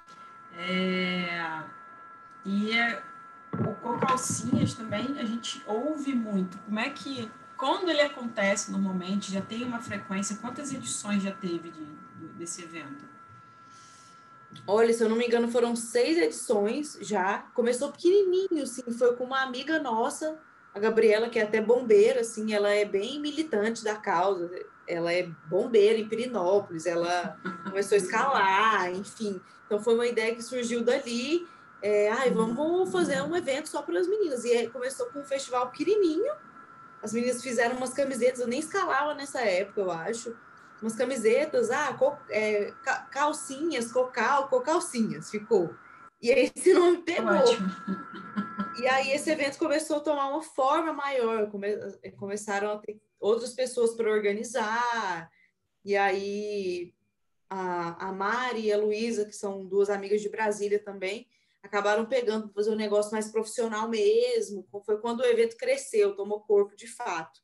O Cocalcinhas também a gente ouve muito. Como é que, quando ele acontece normalmente, já tem uma frequência? Quantas edições já teve desse evento? Olha, se eu não me engano, foram 6 edições já. Começou pequenininho, assim, foi com uma amiga nossa, a Gabriela, que é até bombeira, assim, ela é bem militante da causa. Ela é bombeira em Pirinópolis, ela começou a escalar, enfim. Então foi uma ideia que surgiu dali. Vamos fazer um evento só para as meninas. E aí começou com um festival pequenininho. As meninas fizeram umas camisetas, eu nem escalava nessa época, eu acho. Umas camisetas, calcinhas, cocalcinhas, ficou. E aí esse nome pegou. Ótimo. E aí esse evento começou a tomar uma forma maior, começaram a ter outras pessoas para organizar. E aí a Mari e a Luísa, que são 2 amigas de Brasília também, acabaram pegando para fazer um negócio mais profissional mesmo. Foi quando o evento cresceu, tomou corpo de fato.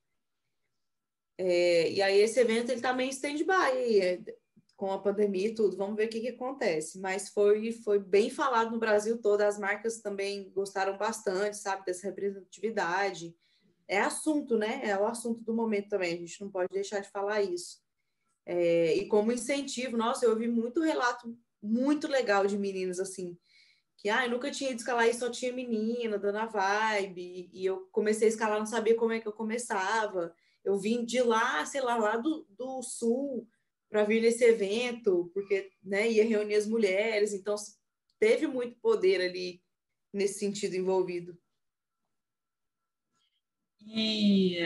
E aí esse evento ele tá meio em stand-by com a pandemia e tudo. Vamos ver o que acontece. Mas foi bem falado no Brasil todo. As marcas também gostaram bastante, sabe, dessa representatividade. É assunto, né? É o assunto do momento também. A gente não pode deixar de falar isso. E como incentivo, nossa, eu ouvi muito relato muito legal de meninas assim, que eu nunca tinha ido escalar e só tinha menina dando a vibe, e eu comecei a escalar, não sabia como é que eu começava. Eu vim de lá, sei lá do sul, para vir nesse evento, porque, né, ia reunir as mulheres, então teve muito poder ali nesse sentido envolvido. E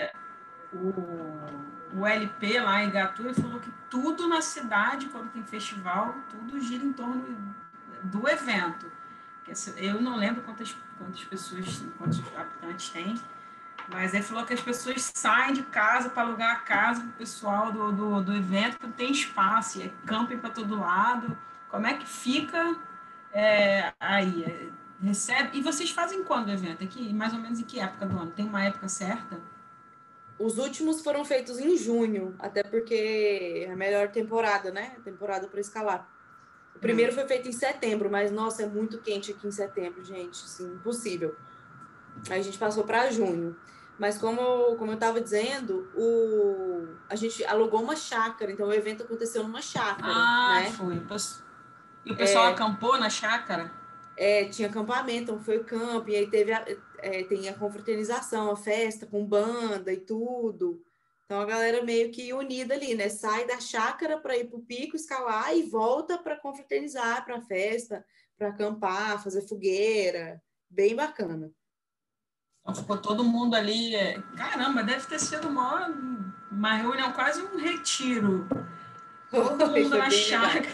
o LP lá em Gatu, ele falou que tudo na cidade, quando tem festival, tudo gira em torno do evento. Eu não lembro quantas pessoas, quantos habitantes tem, mas ele falou que as pessoas saem de casa para alugar a casa para o pessoal do evento, que não tem espaço, é camping para todo lado. Como é que fica aí? Recebe? E vocês fazem quando o evento? Aqui, mais ou menos em que época do ano? Tem uma época certa? Os últimos foram feitos em junho, até porque é a melhor temporada, né? Temporada para escalar. O primeiro foi feito em setembro, mas, nossa, é muito quente aqui em setembro, gente. Assim, impossível. Aí a gente passou para junho. Mas como eu estava dizendo, a gente alugou uma chácara, então o evento aconteceu numa chácara, né? Foi. E o pessoal acampou na chácara? Tinha acampamento, então foi o campo, e aí tem a confraternização, a festa com banda e tudo. Então a galera meio que unida ali, né? Sai da chácara para ir para o pico, escalar e volta para confraternizar, para a festa, para acampar, fazer fogueira. Bem bacana. Então ficou todo mundo ali. Caramba, deve ter sido uma reunião, quase um retiro. Todo mundo Foi na bem legal. chácara.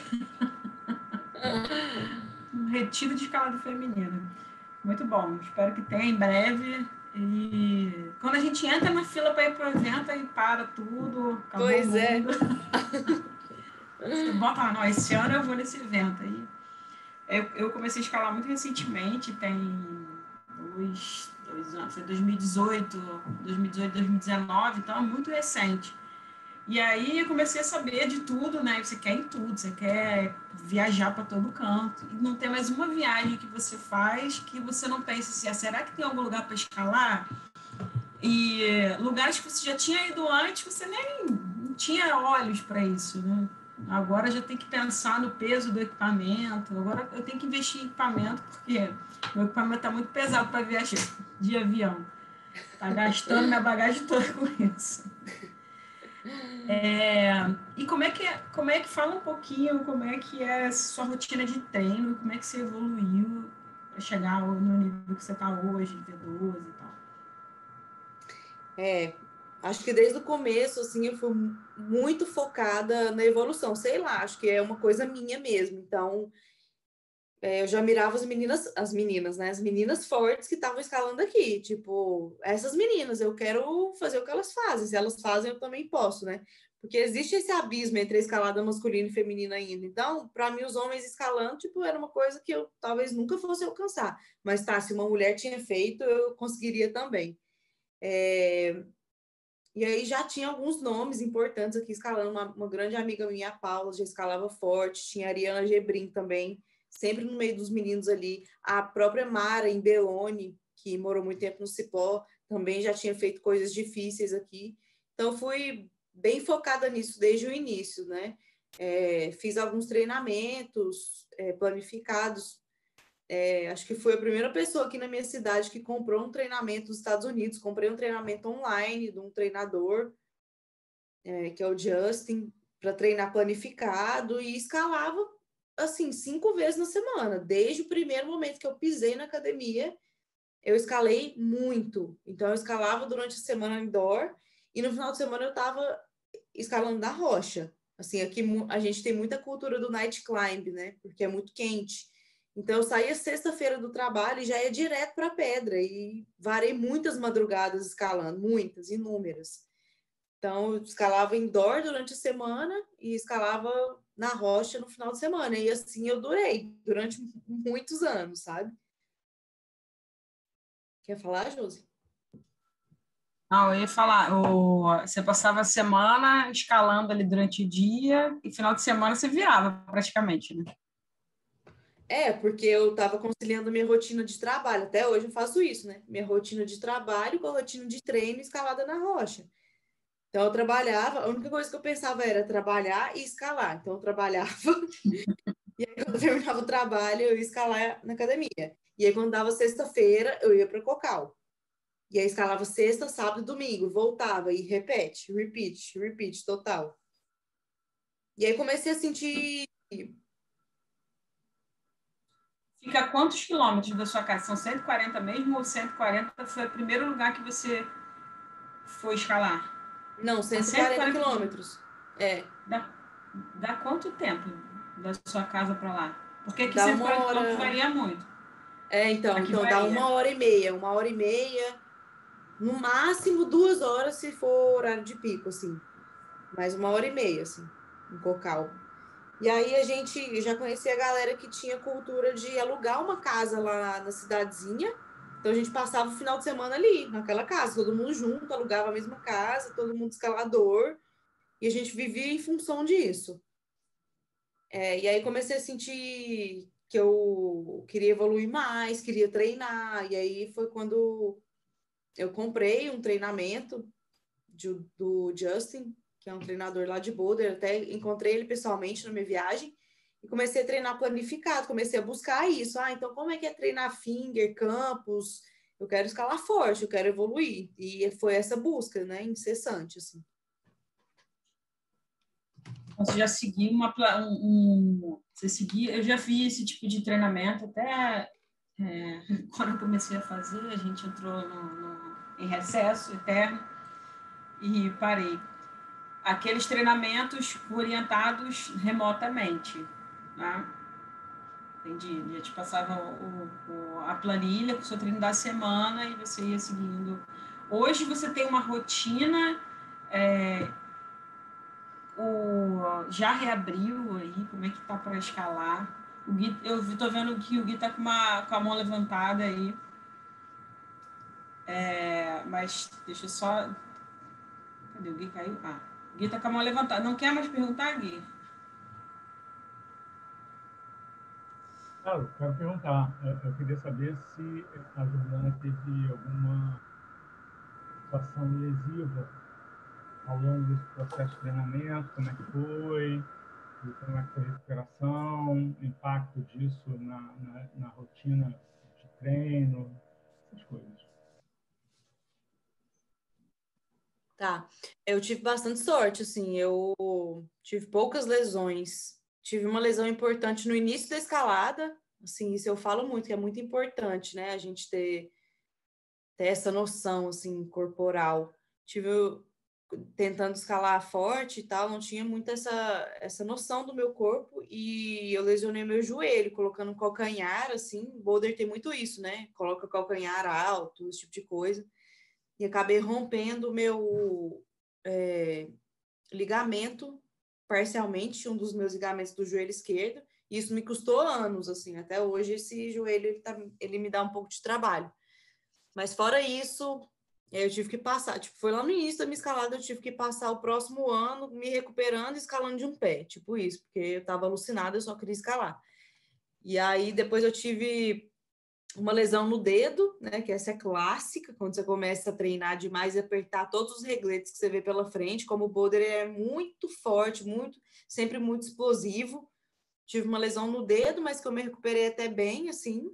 Um retiro de escalada feminina. Muito bom. Espero que tenha em breve. E quando a gente entra na fila para ir para o evento, aí para tudo. Acabou Pois o mundo. é. Você bota lá, não, esse ano eu vou nesse evento. Aí eu comecei a escalar muito recentemente, tem dois anos, foi 2018, 2019, então é muito recente. E aí eu comecei a saber de tudo, né? Você quer ir em tudo, você quer viajar para todo canto. E não tem mais uma viagem que você faz que você não pensa assim, será que tem algum lugar para escalar? E lugares que você já tinha ido antes, você nem não tinha olhos para isso, né? Agora já tem que pensar no peso do equipamento. Agora eu tenho que investir em equipamento, porque meu equipamento está muito pesado para viajar de avião. Está gastando minha bagagem toda com isso. E como é que fala um pouquinho, como é que é a sua rotina de treino, como é que você evoluiu para chegar no nível que você está hoje, V12 e tal? Acho que desde o começo, assim, eu fui muito focada na evolução. Sei lá, acho que é uma coisa minha mesmo. Então, eu já mirava as meninas, né? As meninas fortes que estavam escalando aqui. Tipo, essas meninas, eu quero fazer o que elas fazem. Se elas fazem, eu também posso, né? Porque existe esse abismo entre a escalada masculina e feminina ainda. Então, para mim, os homens escalando, tipo, era uma coisa que eu talvez nunca fosse alcançar. Mas tá, se uma mulher tinha feito, eu conseguiria também. E aí já tinha alguns nomes importantes aqui escalando. Uma grande amiga minha, a Paula, já escalava forte. Tinha a Ariana Gebrim também, sempre no meio dos meninos ali. A própria Mara, em Belone, que morou muito tempo no Cipó, também já tinha feito coisas difíceis aqui. Então, fui bem focada nisso desde o início, né? fiz alguns treinamentos planificados. Acho que fui a primeira pessoa aqui na minha cidade que comprou um treinamento dos Estados Unidos. Comprei um treinamento online de um treinador, que é o Justin, para treinar planificado, e escalava, assim, 5 vezes na semana. Desde o primeiro momento que eu pisei na academia, eu escalei muito. Então, eu escalava durante a semana indoor, e no final de semana eu estava escalando na rocha. Assim, aqui a gente tem muita cultura do night climb, né? Porque é muito quente. Então, eu saía sexta-feira do trabalho e já ia direto para a pedra. E varei muitas madrugadas escalando, muitas, inúmeras. Então, eu escalava indoor durante a semana e escalava na rocha no final de semana. E assim eu durei durante muitos anos, sabe? Quer falar, Josi? Não, eu ia falar, você passava a semana escalando ali durante o dia e final de semana você virava praticamente, né? Porque eu estava conciliando minha rotina de trabalho. Até hoje eu faço isso, né? Minha rotina de trabalho com a rotina de treino e escalada na rocha. Então eu trabalhava, a única coisa que eu pensava era trabalhar e escalar. Então eu trabalhava, e aí quando eu terminava o trabalho, eu ia escalar na academia. E aí quando dava sexta-feira, eu ia para Cocal. E aí escalava sexta, sábado e domingo, voltava e repete, repeat, repeat, total. E aí comecei a sentir. Fica a quantos quilômetros da sua casa? São 140 mesmo ou 140 foi o primeiro lugar que você foi escalar? Não, 140 quilômetros. Dá quanto tempo da sua casa para lá? Porque aqui Dá 140 uma quilômetros hora. varia muito. Então dá Varia. 1h30, 1h30, no máximo 2 horas se for horário de pico, assim. Mais 1h30, assim, em Cocal. E aí a gente já conhecia a galera que tinha cultura de alugar uma casa lá na cidadezinha. Então a gente passava o final de semana ali, naquela casa, todo mundo junto, alugava a mesma casa, todo mundo escalador, e a gente vivia em função disso. E aí comecei a sentir que eu queria evoluir mais, queria treinar, e aí foi quando eu comprei um treinamento do Justin, que é um treinador lá de Boulder, até encontrei ele pessoalmente na minha viagem, e comecei a treinar planificado, comecei a buscar isso. Então como é que é treinar finger, campos? Eu quero escalar forte, eu quero evoluir. E foi essa busca, né, incessante, assim. Você já seguiu você seguia, eu já vi esse tipo de treinamento até quando eu comecei a fazer, a gente entrou em recesso eterno e parei. Aqueles treinamentos orientados remotamente, né? Entendi. Já te passava a planilha com o seu treino da semana e você ia seguindo. Hoje você tem uma rotina, já reabriu aí, como é que tá para escalar? O Gui, eu estou vendo que o Gui tá com a mão levantada aí. Mas deixa eu só. Cadê o Gui? Caiu? O Gui tá com a mão levantada. Não quer mais perguntar, Gui? Claro, quero perguntar. Eu queria saber se a Jordana teve alguma situação lesiva ao longo desse processo de treinamento, como é que foi, e como é que foi a recuperação, impacto disso na rotina de treino, essas coisas. Tá, eu tive bastante sorte, assim, eu tive poucas lesões. Tive uma lesão importante no início da escalada, assim, isso eu falo muito, que é muito importante, né, a gente ter essa noção, assim, corporal. Tive tentando escalar forte e tal, não tinha muito essa noção do meu corpo e eu lesionei meu joelho, colocando um calcanhar, assim, boulder tem muito isso, né, coloca calcanhar alto, esse tipo de coisa. E acabei rompendo o meu ligamento parcialmente, um dos meus ligamentos do joelho esquerdo. E isso me custou anos, assim, até hoje esse joelho ele me dá um pouco de trabalho. Mas fora isso, eu tive que passar, tipo, foi lá no início da minha escalada, eu tive que passar o próximo ano me recuperando e escalando de um pé, tipo isso, porque eu estava alucinada, eu só queria escalar. E aí depois eu tive uma lesão no dedo, né? Que essa é clássica, quando você começa a treinar demais e apertar todos os regletes que você vê pela frente, como o boulder é muito forte, sempre muito explosivo. Tive uma lesão no dedo, mas que eu me recuperei até bem, assim.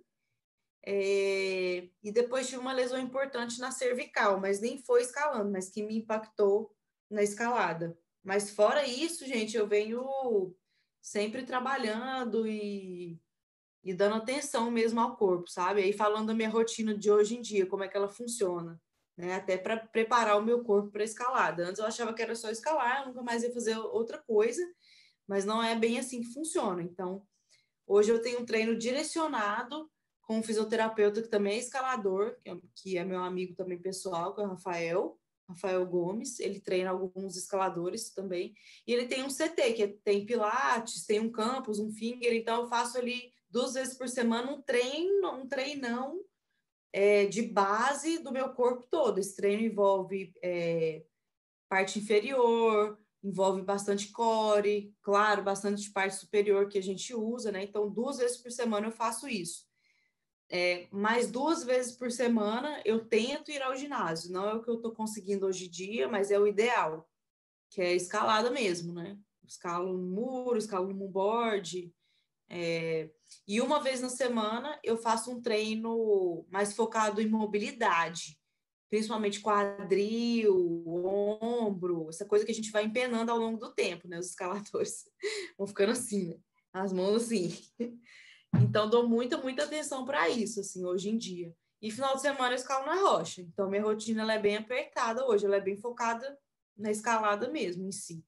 E depois tive uma lesão importante na cervical, mas nem foi escalando, mas que me impactou na escalada. Mas fora isso, gente, eu venho sempre trabalhando e dando atenção mesmo ao corpo, sabe? Aí falando da minha rotina de hoje em dia, como é que ela funciona, né? Até para preparar o meu corpo para escalada. Antes eu achava que era só escalar, eu nunca mais ia fazer outra coisa, mas não é bem assim que funciona. Então, hoje eu tenho um treino direcionado com um fisioterapeuta que também é escalador, que é meu amigo também pessoal, que é o Rafael Gomes. Ele treina alguns escaladores também. E ele tem um CT, que tem pilates, tem um campus, um finger. Então, eu faço ali 2 vezes por semana um treinão de base do meu corpo todo. Esse treino envolve parte inferior, envolve bastante core, claro, bastante parte superior que a gente usa, né? Então, 2 vezes por semana eu faço isso. Mais 2 vezes por semana eu tento ir ao ginásio. Não é o que eu estou conseguindo hoje em dia, mas é o ideal, que é escalada mesmo, né? Escalo no muro, escalo no board. E uma vez na semana eu faço um treino mais focado em mobilidade, principalmente quadril, ombro, essa coisa que a gente vai empenando ao longo do tempo, né? Os escaladores vão ficando assim, né? As mãos assim. Então, dou muita atenção para isso, assim, hoje em dia. E final de semana eu escalo na rocha. Então, minha rotina ela é bem apertada hoje, ela é bem focada na escalada mesmo, em si.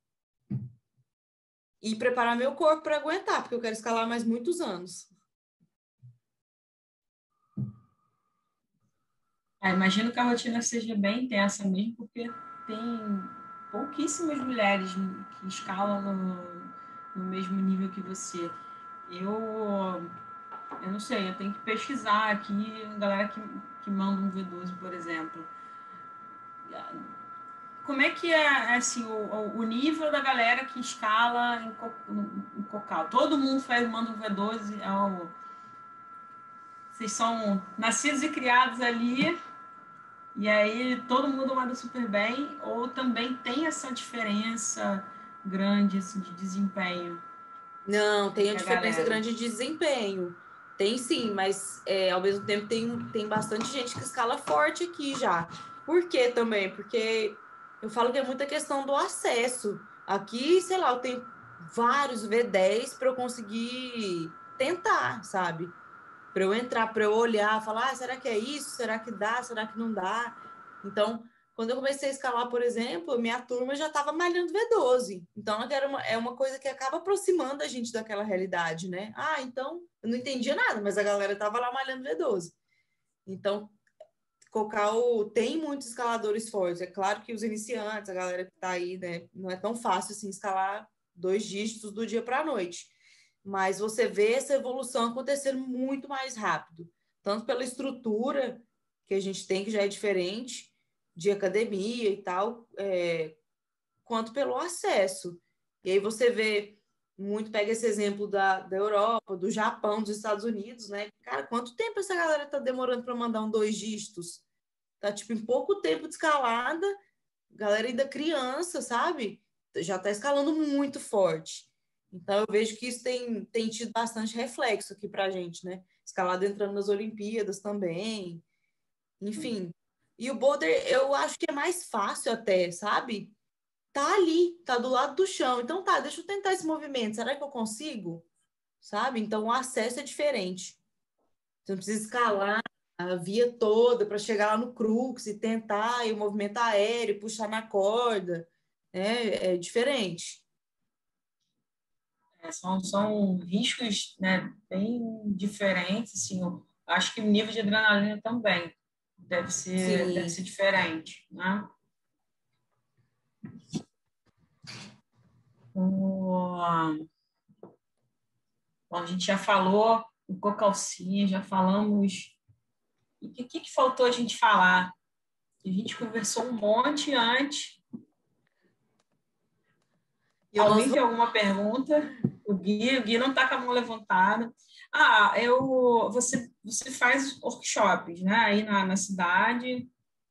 E preparar meu corpo para aguentar, porque eu quero escalar mais muitos anos. Imagino que a rotina seja bem intensa mesmo, porque tem pouquíssimas mulheres que escalam no mesmo nível que você. Eu não sei, eu tenho que pesquisar aqui, a galera que manda um V12, por exemplo. Como é que é assim, o nível da galera que escala em Cocal? Todo mundo manda um V12, vocês são nascidos e criados ali, e aí todo mundo manda super bem, ou também tem essa diferença grande assim, de desempenho? Não, tem a diferença galera. grande de desempenho. Tem sim, mas ao mesmo tempo tem bastante gente que escala forte aqui já. Por quê também? Porque eu falo que é muita questão do acesso. Aqui, sei lá, eu tenho vários V10 para eu conseguir tentar, sabe? Para eu entrar, para eu olhar, falar, será que é isso? Será que dá? Será que não dá? Então, quando eu comecei a escalar, por exemplo, minha turma já estava malhando V12. Então, é uma coisa que acaba aproximando a gente daquela realidade, né? Então, eu não entendia nada, mas a galera estava lá malhando V12. Então, Cocal tem muitos escaladores fortes. É claro que os iniciantes, a galera que está aí, né? Não é tão fácil assim escalar 2 dígitos do dia para a noite. Mas você vê essa evolução acontecendo muito mais rápido, tanto pela estrutura que a gente tem, que já é diferente, de academia e tal, quanto pelo acesso. E aí você vê muito, pega esse exemplo da Europa, do Japão, dos Estados Unidos, né? Cara, quanto tempo essa galera tá demorando para mandar 2 dígitos? Tá, tipo, em pouco tempo de escalada, galera ainda criança, sabe? Já tá escalando muito forte. Então, eu vejo que isso tem tido bastante reflexo aqui pra gente, né? Escalada entrando nas Olimpíadas também, enfim. E o boulder, eu acho que é mais fácil até, sabe? Tá ali, tá do lado do chão. Então, tá, deixa eu tentar esse movimento. Será que eu consigo? Sabe? Então, o acesso é diferente. Você não precisa escalar a via toda para chegar lá no crux e tentar, e o movimento aéreo, puxar na corda. É diferente. São riscos, né, bem diferentes, assim, eu acho que o nível de adrenalina também deve ser diferente, né? Bom, a gente já falou do Cocalcinha, já falamos. E o que faltou a gente falar? A gente conversou um monte antes. Alguém tem alguma pergunta? O Gui não está com a mão levantada. Você faz workshops, né? Aí na cidade.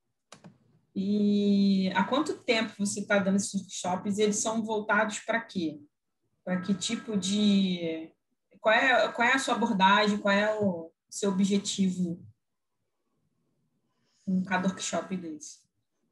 E há quanto tempo você está dando esses workshops? E eles são voltados para quê? Para que tipo de... Qual é a sua abordagem? Qual é o seu objetivo com cada workshop desse?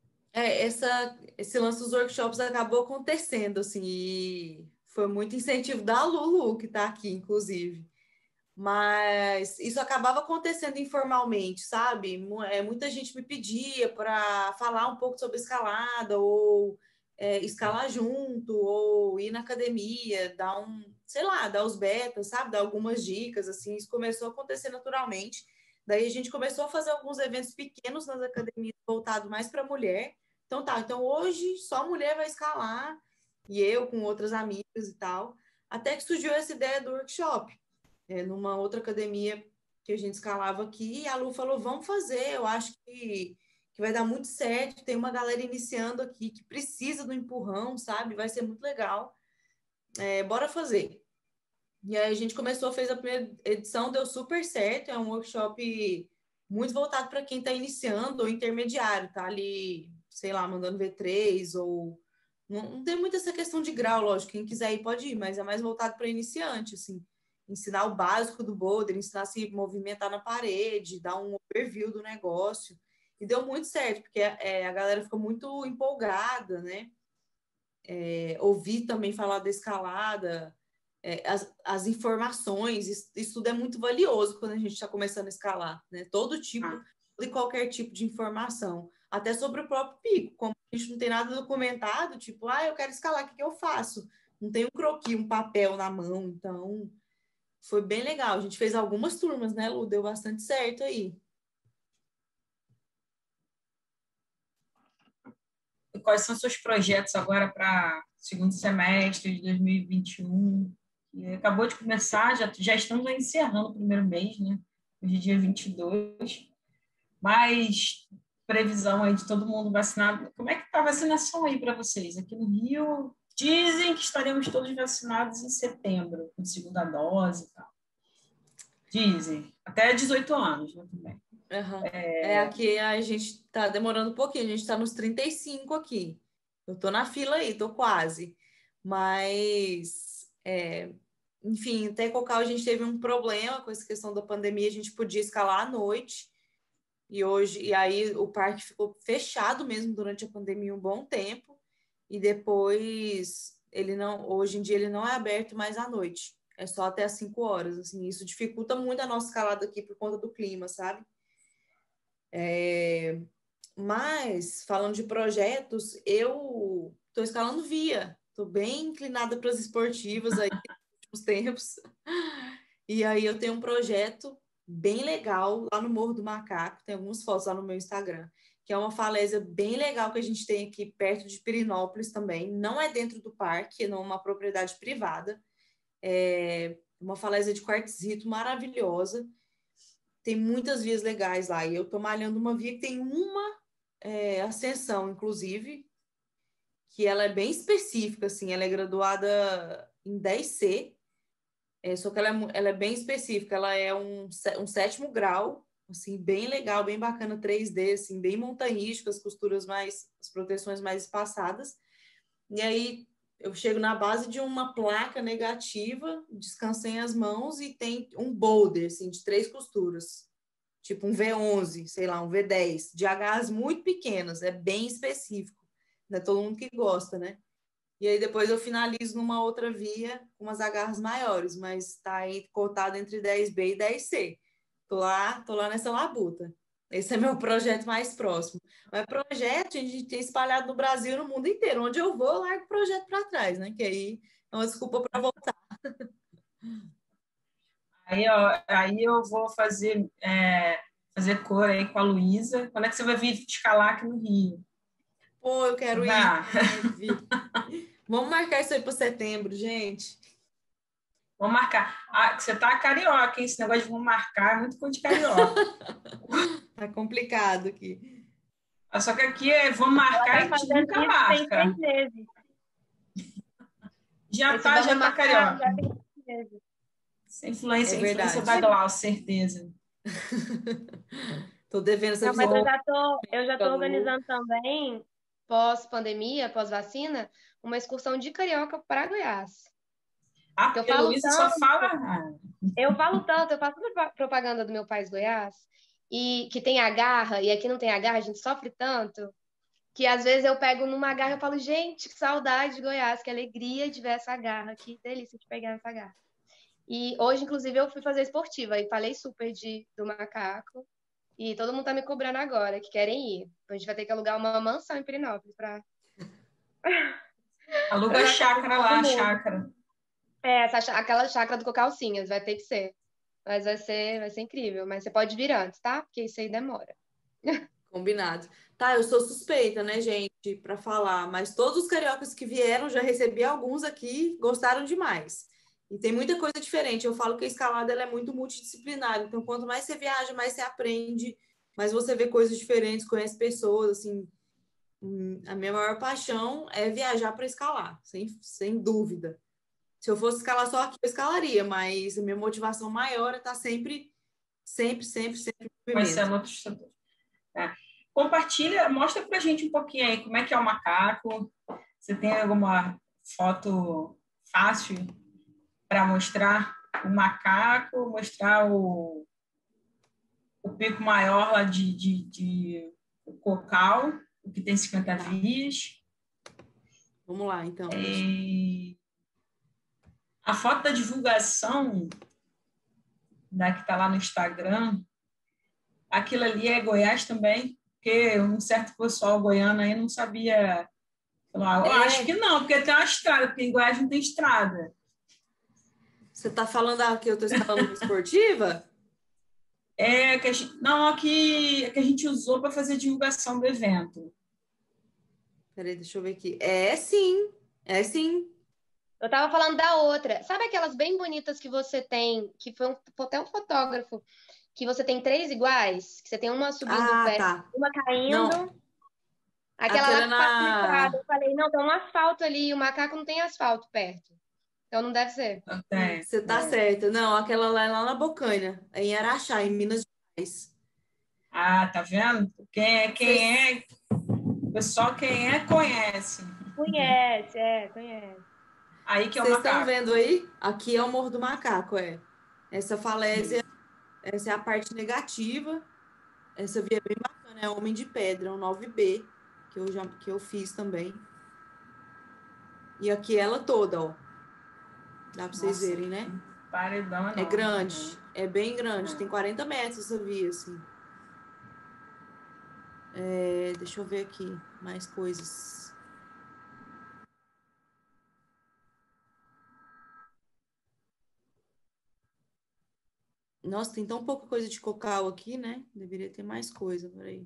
Esse lance dos workshops acabou acontecendo, assim, e foi muito incentivo da Lulu, que está aqui, inclusive. Mas isso acabava acontecendo informalmente, sabe? Muita gente me pedia para falar um pouco sobre escalada, ou escalar junto, ou ir na academia, sei lá, dar os betas, sabe? Dar algumas dicas, assim. Isso começou a acontecer naturalmente. Daí a gente começou a fazer alguns eventos pequenos nas academias, voltado mais para mulher. Então hoje só mulher vai escalar, e eu com outras amigas e tal. Até que surgiu essa ideia do workshop. Numa outra academia que a gente escalava aqui, e a Lu falou, vamos fazer, eu acho que vai dar muito certo, tem uma galera iniciando aqui que precisa do empurrão, sabe? Vai ser muito legal. Bora fazer. E aí a gente começou, fez a primeira edição, deu super certo, é um workshop muito voltado para quem está iniciando ou intermediário, tá ali, sei lá, mandando V3 ou... Não tem muito essa questão de grau, lógico, quem quiser ir pode ir, mas é mais voltado para iniciante, assim. Ensinar o básico do boulder, ensinar a se movimentar na parede, dar um overview do negócio. E deu muito certo, porque a galera ficou muito empolgada, né? Ouvir também falar da escalada, as informações, isso tudo é muito valioso quando a gente está começando a escalar, né? Todo tipo e qualquer tipo de informação, até sobre o próprio pico, como a gente não tem nada documentado, tipo, eu quero escalar, o que eu faço? Não tem um croquis, um papel na mão, então foi bem legal. A gente fez algumas turmas, né, Lu? Deu bastante certo aí. E quais são seus projetos agora para segundo semestre de 2021? E acabou de começar, já estamos encerrando o primeiro mês, né? Hoje é dia 22. Mas previsão aí de todo mundo vacinado. Como é que está a vacinação aí para vocês? Aqui no Rio, dizem que estaremos todos vacinados em setembro, com segunda dose e tal. Dizem. Até 18 anos, né, também. Uhum. Aqui a gente tá demorando um pouquinho, a gente tá nos 35 aqui. Eu tô na fila aí, tô quase. Mas, enfim, até Cocal a gente teve um problema com essa questão da pandemia, a gente podia escalar à noite. E aí o parque ficou fechado mesmo durante a pandemia um bom tempo. E depois, hoje em dia ele não é aberto mais à noite. É só até às 5 horas, assim. Isso dificulta muito a nossa escalada aqui por conta do clima, sabe? Mas, falando de projetos, eu estou escalando via. Estou bem inclinada para as esportivas aí nos últimos tempos. E aí eu tenho um projeto bem legal lá no Morro do Macaco. Tem algumas fotos lá no meu Instagram. Que é uma falésia bem legal que a gente tem aqui perto de Pirinópolis também. Não é dentro do parque, é numa propriedade privada. É uma falésia de quartzito maravilhosa. Tem muitas vias legais lá. E eu tô malhando uma via que tem uma ascensão, inclusive, que ela é bem específica, assim. Ela é graduada em 10C, só que ela é bem específica. Ela é um 7º grau, assim, bem legal, bem bacana, 3D, assim, bem montanhístico, as proteções mais espaçadas. E aí eu chego na base de uma placa negativa, descansei as mãos e tem um boulder, assim, de 3 costuras. Tipo um V11, sei lá, um V10, de agarras muito pequenas, é bem específico. Não é todo mundo que gosta, né? E aí depois eu finalizo numa outra via com umas agarras maiores, mas tá aí cotado entre 10B e 10C. Tô lá nessa labuta. Esse é meu projeto mais próximo. Mas projeto a gente tem espalhado no Brasil e no mundo inteiro. Onde eu vou, eu largo o projeto para trás, né? Que aí é uma desculpa para voltar. Aí eu vou fazer cor aí com a Luísa. Quando é que você vai vir escalar aqui no Rio? Pô, eu quero ir. Vamos marcar isso aí para setembro, gente. Vamos marcar. Você tá carioca, hein? Esse negócio de vamos marcar é muito coisa de carioca. Tá complicado aqui. Só que aqui vamos marcar e a gente nunca marca. Tem 3 meses. Já tá carioca. Essa influência, É influência verdade. da Glaucia, certeza. Tô devendo essa Não, mas visão. eu já tô organizando também, pós-pandemia, pós-vacina, uma excursão de carioca para Goiás. Ah, Eu porque a falo Luísa só tanto, fala. eu falo tanto, eu faço propaganda do meu país Goiás, e que tem a garra, e aqui não tem a garra, a gente sofre tanto, que às vezes eu pego numa garra e falo, gente, que saudade de Goiás, que alegria de ver essa garra, que delícia de pegar essa garra. E hoje, inclusive, eu fui fazer esportiva e falei super do macaco. E todo mundo tá me cobrando agora, que querem ir. Então, a gente vai ter que alugar uma mansão em Pirenópolis pra Aluga a na casa de chácara todo lá, a mundo. chácara. É, aquela chácara do Cocalcinhas, vai ter que ser. Mas vai ser incrível. Mas você pode vir antes, tá? Porque isso aí demora. Combinado. Tá, eu sou suspeita, né, gente, para falar, mas todos os cariocas que vieram, já recebi alguns aqui, gostaram demais. E tem muita coisa diferente. Eu falo que a escalada ela é muito multidisciplinar, então quanto mais você viaja, mais você aprende, mais você vê coisas diferentes, conhece pessoas, assim. A minha maior paixão é viajar para escalar, sem dúvida. Se eu fosse escalar só aqui, eu escalaria, mas a minha motivação maior é estar sempre em movimento. Conhecendo outros setores. É. Compartilha, mostra pra gente um pouquinho aí como é que é o macaco. Você tem alguma foto fácil para mostrar o macaco, mostrar o pico maior lá de Cocal, o que tem 50 vias. Vamos lá, então. A foto da divulgação da que está lá no Instagram, aquilo ali é Goiás também, porque um certo pessoal goiano aí não sabia. Falou, eu acho que não, porque tem uma estrada, porque em Goiás não tem estrada. Você está falando que eu estou escalando esportiva? É que não, que a gente usou para fazer a divulgação do evento. Peraí, deixa eu ver aqui. É sim. Eu tava falando da outra. Sabe aquelas bem bonitas que você tem, que foi até um fotógrafo, que você tem 3 iguais? Que você tem uma subindo o pé, Tá. uma caindo. Não. Aquela lá Aquela que passa na estrada. na... Eu falei, não, tem um asfalto ali, e o macaco não tem asfalto perto. Então não deve ser. Você tá certa. Não, aquela lá é lá na Bocaina, em Araxá, em Minas Gerais. Ah, tá vendo? Quem é, pessoal, quem é, conhece. Conhece. Aí que é o Vocês estão macaco. vendo aí? Aqui é o Morro do Macaco, é. Essa falésia, essa é a parte negativa. Essa via é bem bacana, é Homem de Pedra, um 9B, que eu fiz também. E aqui ela toda, ó. Dá pra vocês verem, né? Paredão enorme. É grande, é bem grande, tem 40 metros essa via, assim. Deixa eu ver aqui mais coisas. Nossa, tem tão pouca coisa de cocal aqui, né? Deveria ter mais coisa, peraí.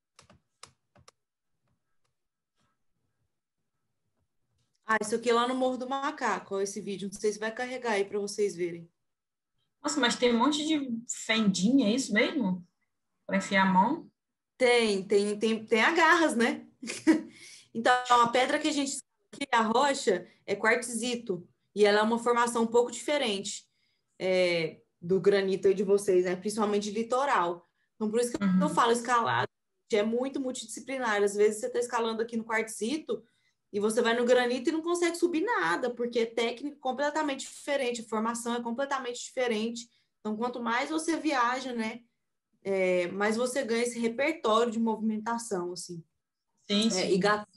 Ah, isso aqui é lá no Morro do Macaco, ó, esse vídeo. Não sei se vai carregar aí para vocês verem. Nossa, mas tem um monte de fendinha, é isso mesmo? Para enfiar a mão? Tem agarras, né? Então, a pedra que a gente aqui, a rocha, é quartzito. E ela é uma formação um pouco diferente do granito aí de vocês, né? Principalmente litoral. Então, por isso que eu falo escalada. É muito multidisciplinar. Às vezes você está escalando aqui no quartzito e você vai no granito e não consegue subir nada, porque é técnica completamente diferente, a formação é completamente diferente. Então, quanto mais você viaja, né? Mais você ganha esse repertório de movimentação, assim. Sim, sim.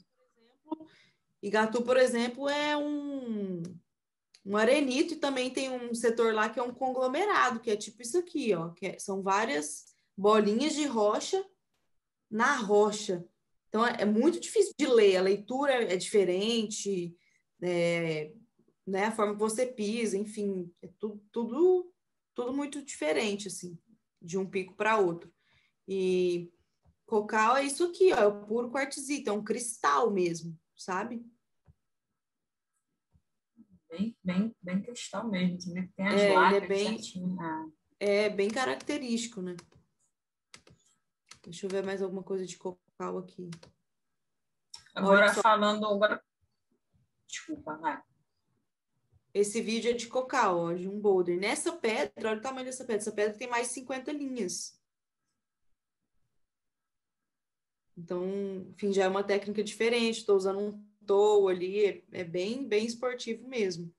Igatu, por exemplo, é um arenito e também tem um setor lá que é um conglomerado, que é tipo isso aqui, ó, são várias bolinhas de rocha na rocha. Então é muito difícil de ler, a leitura é diferente, né, a forma que você pisa, enfim, é tudo muito diferente, assim, de um pico para outro. E Cocal é isso aqui, ó, é o puro quartzito, é um cristal mesmo, sabe? Bem cristal mesmo. Tem as Ele é lacas certinho. bem característico, né? Deixa eu ver mais alguma coisa de Cocal aqui. Agora falando... Desculpa, vai. Esse vídeo é de Cocal, ó, de um boulder. Nessa pedra, olha o tamanho dessa pedra. Essa pedra tem mais de 50 linhas. Então, enfim, já é uma técnica diferente. Estou usando um tow ali, é bem, bem esportivo mesmo.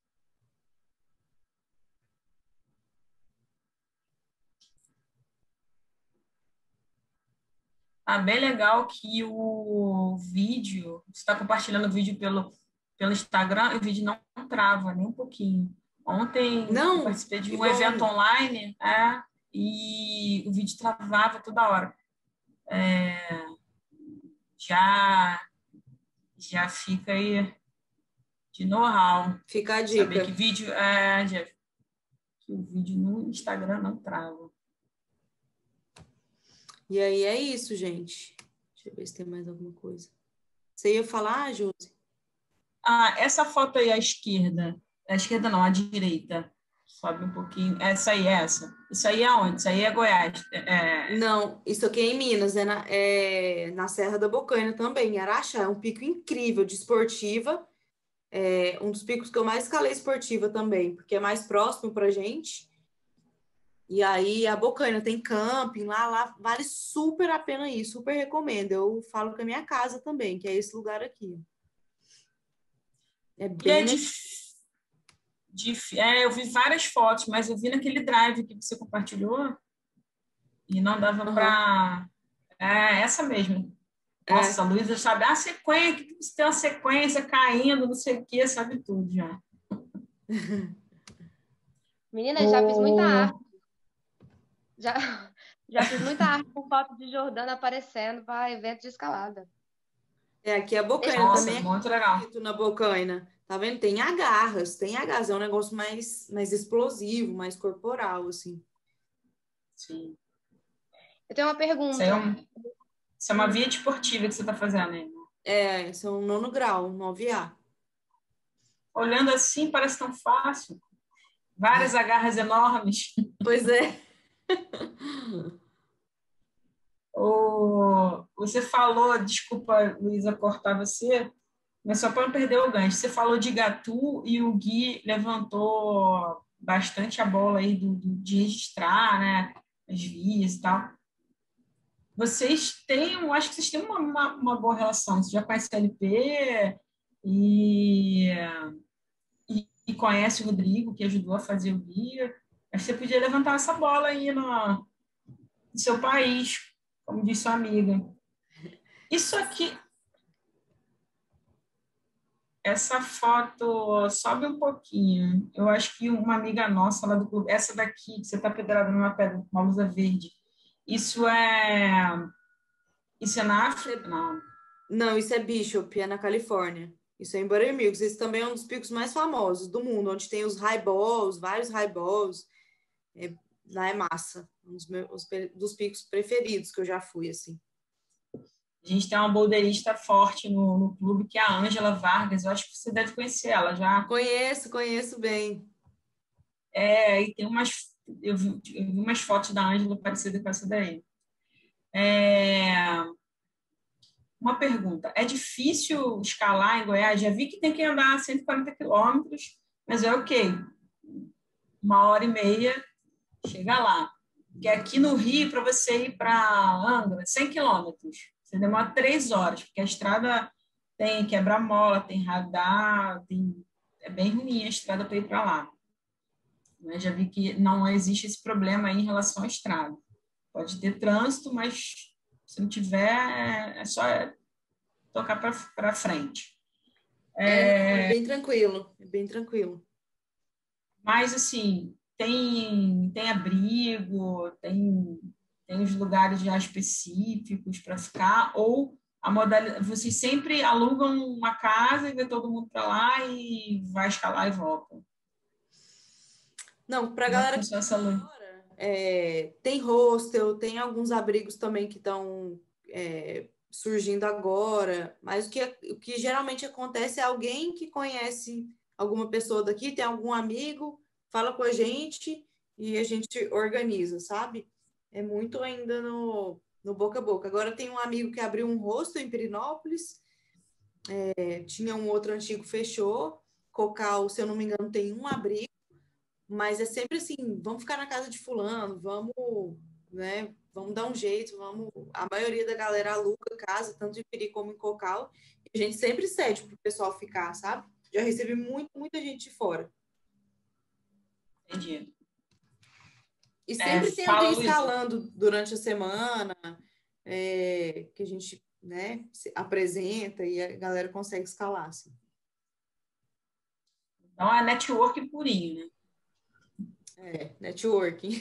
Ah, bem legal que o vídeo, você está compartilhando o vídeo pelo Instagram, e o vídeo não trava nem um pouquinho. Ontem eu Não, participei de que um evento bom. online, e o vídeo travava toda hora. Já, já fica aí de know-how. Fica a Saber que dica. que o vídeo no Instagram não trava. E aí é isso, gente. Deixa eu ver se tem mais alguma coisa. Você ia falar, Josi? Ah, essa foto aí à esquerda não, à direita. Sobe um pouquinho. Essa aí, essa. Isso aí é onde? Isso aí é Goiás. Não, isso aqui é em Minas, é na Serra da Bocaina também, em Araxá. É um pico incrível de esportiva. É um dos picos que eu mais escalei esportiva também, porque é mais próximo pra gente. E aí a Bocaina tem camping lá vale super a pena ir, super recomendo. Eu falo com a minha casa também, que é esse lugar aqui. É E é bem legal. eu vi várias fotos, mas eu vi naquele drive que você compartilhou e não dava Uhum. para. É, essa mesmo. Nossa, É, a Luísa sabe a sequência, que você tem uma sequência caindo, não sei o quê, sabe tudo já. Menina, já fiz muita O... arte. Já, já fiz muita arte com foto de Jordana aparecendo para evento de escalada. aqui é a Deixa Bocaina eu Nossa, também é muito legal. bonito na Bocaina. Tá vendo? Tem agarras, é um negócio mais explosivo, mais corporal, assim. Sim. Eu tenho uma Isso aí é, pergunta. isso é uma via esportiva que você está fazendo aí. São 9º grau, 9A. Olhando assim, parece tão fácil. Várias agarras enormes. Pois é. Você falou, desculpa, Luísa, cortar você, mas só para não perder o gancho. Você falou de Gatu e o Gui levantou bastante a bola aí de registrar, né, as vias e tal. Vocês têm, eu acho que vocês têm uma boa relação. Você já conhece a LP e, e conhece o Rodrigo, que ajudou a fazer o guia. Acho que você podia levantar essa bola aí no seu país, como disse sua amiga. Isso aqui, essa foto, sobe um pouquinho. Eu acho que uma amiga nossa lá do clube, essa daqui, que você está pedrada numa pedra com uma blusa verde, isso é. Isso é na África? Não. Não, isso é Bishop, é na Califórnia. Isso é em Buttermilks. Esse também é um dos picos mais famosos do mundo, onde tem os highballs, vários highballs. Lá é massa. Dos picos preferidos que eu já fui, assim. A gente tem uma boulderista forte no clube, que é a Ângela Vargas. Eu acho que você deve conhecer ela já. Conheço bem. E tem eu vi umas fotos da Ângela parecidas com essa daí. Uma pergunta: é difícil escalar em Goiás? Já vi que tem que andar 140 quilômetros, mas é ok. 1h30 chega lá. Que aqui no Rio, para você ir para Angra, 100 quilômetros, você demora 3 horas, porque a estrada tem quebra-mola, tem radar, é bem ruim a estrada para ir para lá. Eu já vi que não existe esse problema aí em relação à estrada. Pode ter trânsito, mas se não tiver, é só tocar para frente. Não, é bem tranquilo. É bem tranquilo. Mas, assim, tem abrigo, tem os lugares já específicos para ficar, ou a modalidade, vocês sempre alugam uma casa e vai todo mundo para lá e vai escalar e volta. Não, pra Como é que galera que funciona tá essa indo lei? agora, tem hostel, tem alguns abrigos também que estão surgindo agora, mas o que geralmente acontece é alguém que conhece alguma pessoa daqui, tem algum amigo, fala com a gente e a gente organiza, sabe? É muito ainda no boca a boca. Agora tem um amigo que abriu um hostel em Pirinópolis, tinha um outro antigo fechou. Cocal, se eu não me engano, tem um abrigo, mas é sempre assim, vamos ficar na casa de fulano, vamos, né, vamos dar um jeito, vamos... A maioria da galera aluga casa, tanto em Peri como em Cocal, e a gente sempre cede pro pessoal ficar, sabe? Já recebi muita gente de fora. Entendi. E sempre tem fala, alguém Luísa. escalando durante a semana, que a gente, né, se apresenta e a galera consegue escalar, assim. Então, é network purinho, né? Networking.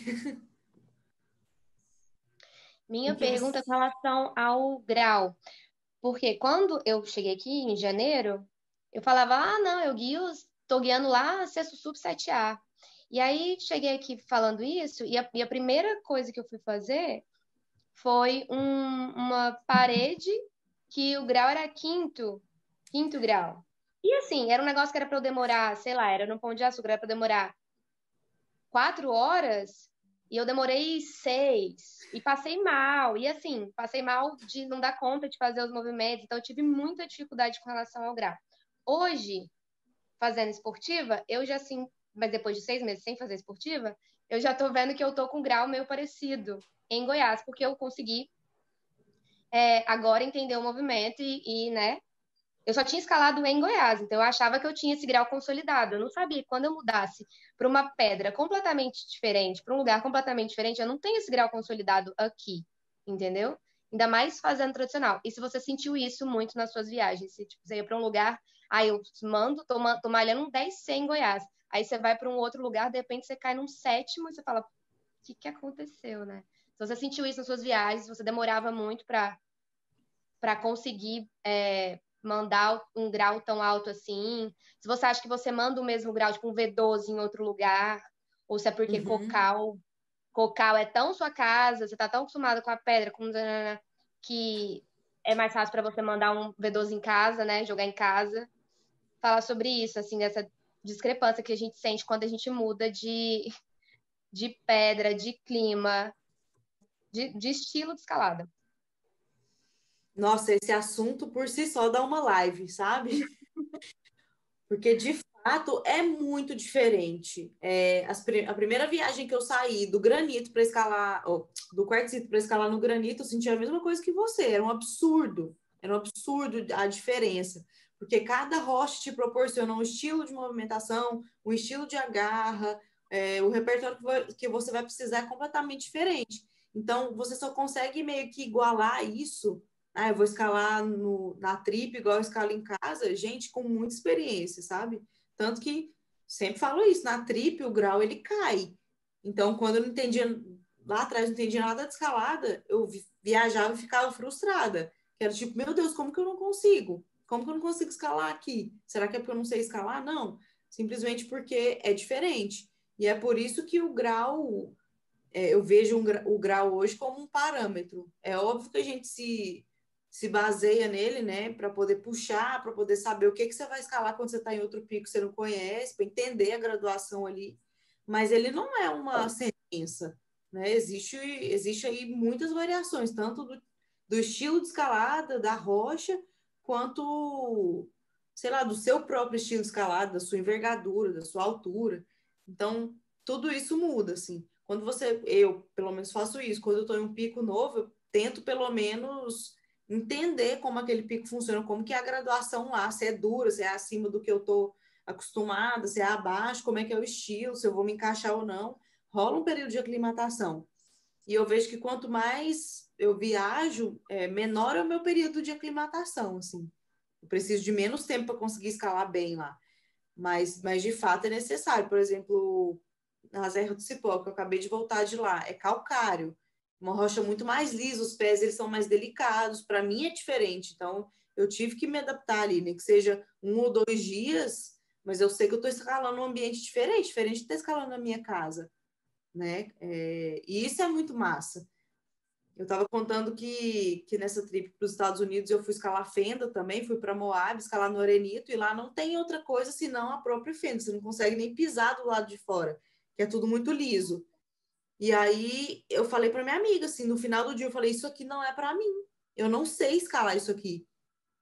Minha pergunta é com relação ao grau. Porque quando eu cheguei aqui em janeiro, eu falava, não, eu tô guiando lá sexto sub 7A. E aí cheguei aqui falando isso, e a primeira coisa que eu fui fazer foi uma parede que o grau era quinto grau. E assim, era um negócio que era para eu demorar, sei lá, era no Pão de Açúcar, era para demorar 4 horas, e eu demorei 6, e passei mal. E assim, passei mal de não dar conta de fazer os movimentos, então eu tive muita dificuldade com relação ao grau. Hoje, fazendo esportiva, eu já assim, mas depois de 6 meses sem fazer esportiva, eu já tô vendo que eu tô com um grau meio parecido em Goiás, porque eu consegui agora entender o movimento né, eu só tinha escalado em Goiás, então eu achava que eu tinha esse grau consolidado. Eu não sabia que quando eu mudasse para uma pedra completamente diferente, para um lugar completamente diferente, eu não tenho esse grau consolidado aqui, entendeu? Ainda mais fazendo tradicional. E se você sentiu isso muito nas suas viagens, se tipo, você ia para um lugar, aí eu tô malhando um 10C em Goiás, aí você vai para um outro lugar, de repente você cai num 7º e você fala, o que aconteceu, né? Se você sentiu isso nas suas viagens, você demorava muito para conseguir mandar um grau tão alto assim, se você acha que você manda o mesmo grau, tipo um V12 em outro lugar, ou se é porque Cocal é tão sua casa, você tá tão acostumado com a pedra, que é mais fácil para você mandar um V12 em casa, né, jogar em casa. Falar sobre isso, assim, dessa discrepância que a gente sente quando a gente muda de pedra, de clima, de estilo de escalada. Nossa, esse assunto por si só dá uma live, sabe? Porque, de fato, é muito diferente. A primeira viagem que eu saí do granito para escalar, do quartzito para escalar no granito, eu senti a mesma coisa que você. Era um absurdo. Era um absurdo a diferença. Porque cada rocha te proporciona um estilo de movimentação, um estilo de agarra, o repertório que você vai precisar é completamente diferente. Então, você só consegue meio que igualar isso. Eu vou escalar na trip igual eu escalo em casa, gente com muita experiência, sabe? Tanto que sempre falo isso, na trip o grau ele cai. Então, quando eu não entendia, lá atrás não entendia nada de escalada, eu viajava e ficava frustrada. Que era tipo, meu Deus, como que eu não consigo? Como que eu não consigo escalar aqui? Será que é porque eu não sei escalar? Não, simplesmente porque é diferente. E é por isso que o grau, eu vejo o grau hoje como um parâmetro. É óbvio que a gente se baseia nele, né, para poder puxar, para poder saber o que você vai escalar quando você está em outro pico que você não conhece, para entender a graduação ali. Mas ele não é uma sentença, né? Existe aí muitas variações, tanto do estilo de escalada, da rocha, quanto, sei lá, do seu próprio estilo de escalada, da sua envergadura, da sua altura. Então, tudo isso muda, assim. Eu, pelo menos, faço isso. Quando eu estou em um pico novo, eu tento, pelo menos, entender como aquele pico funciona, como que é a graduação lá, se é dura, se é acima do que eu estou acostumada, se é abaixo, como é que é o estilo, se eu vou me encaixar ou não. Rola um período de aclimatação. E eu vejo que quanto mais eu viajo, menor é o meu período de aclimatação, assim. Eu preciso de menos tempo para conseguir escalar bem lá. Mas de fato é necessário. Por exemplo, na Serra do Cipó, que eu acabei de voltar de lá, é calcário. Uma rocha muito mais lisa, os pés eles são mais delicados. Para mim é diferente. Então, eu tive que me adaptar ali, né? Que seja 1 ou 2 dias, mas eu sei que eu estou escalando um ambiente diferente de estar escalando na minha casa, né? E isso é muito massa. Eu estava contando que nessa trip para os Estados Unidos eu fui escalar fenda também, fui para Moab, escalar no Arenito, e lá não tem outra coisa senão a própria fenda. Você não consegue nem pisar do lado de fora, que é tudo muito liso. E aí eu falei para minha amiga, assim, no final do dia eu falei, isso aqui não é para mim. Eu não sei escalar isso aqui,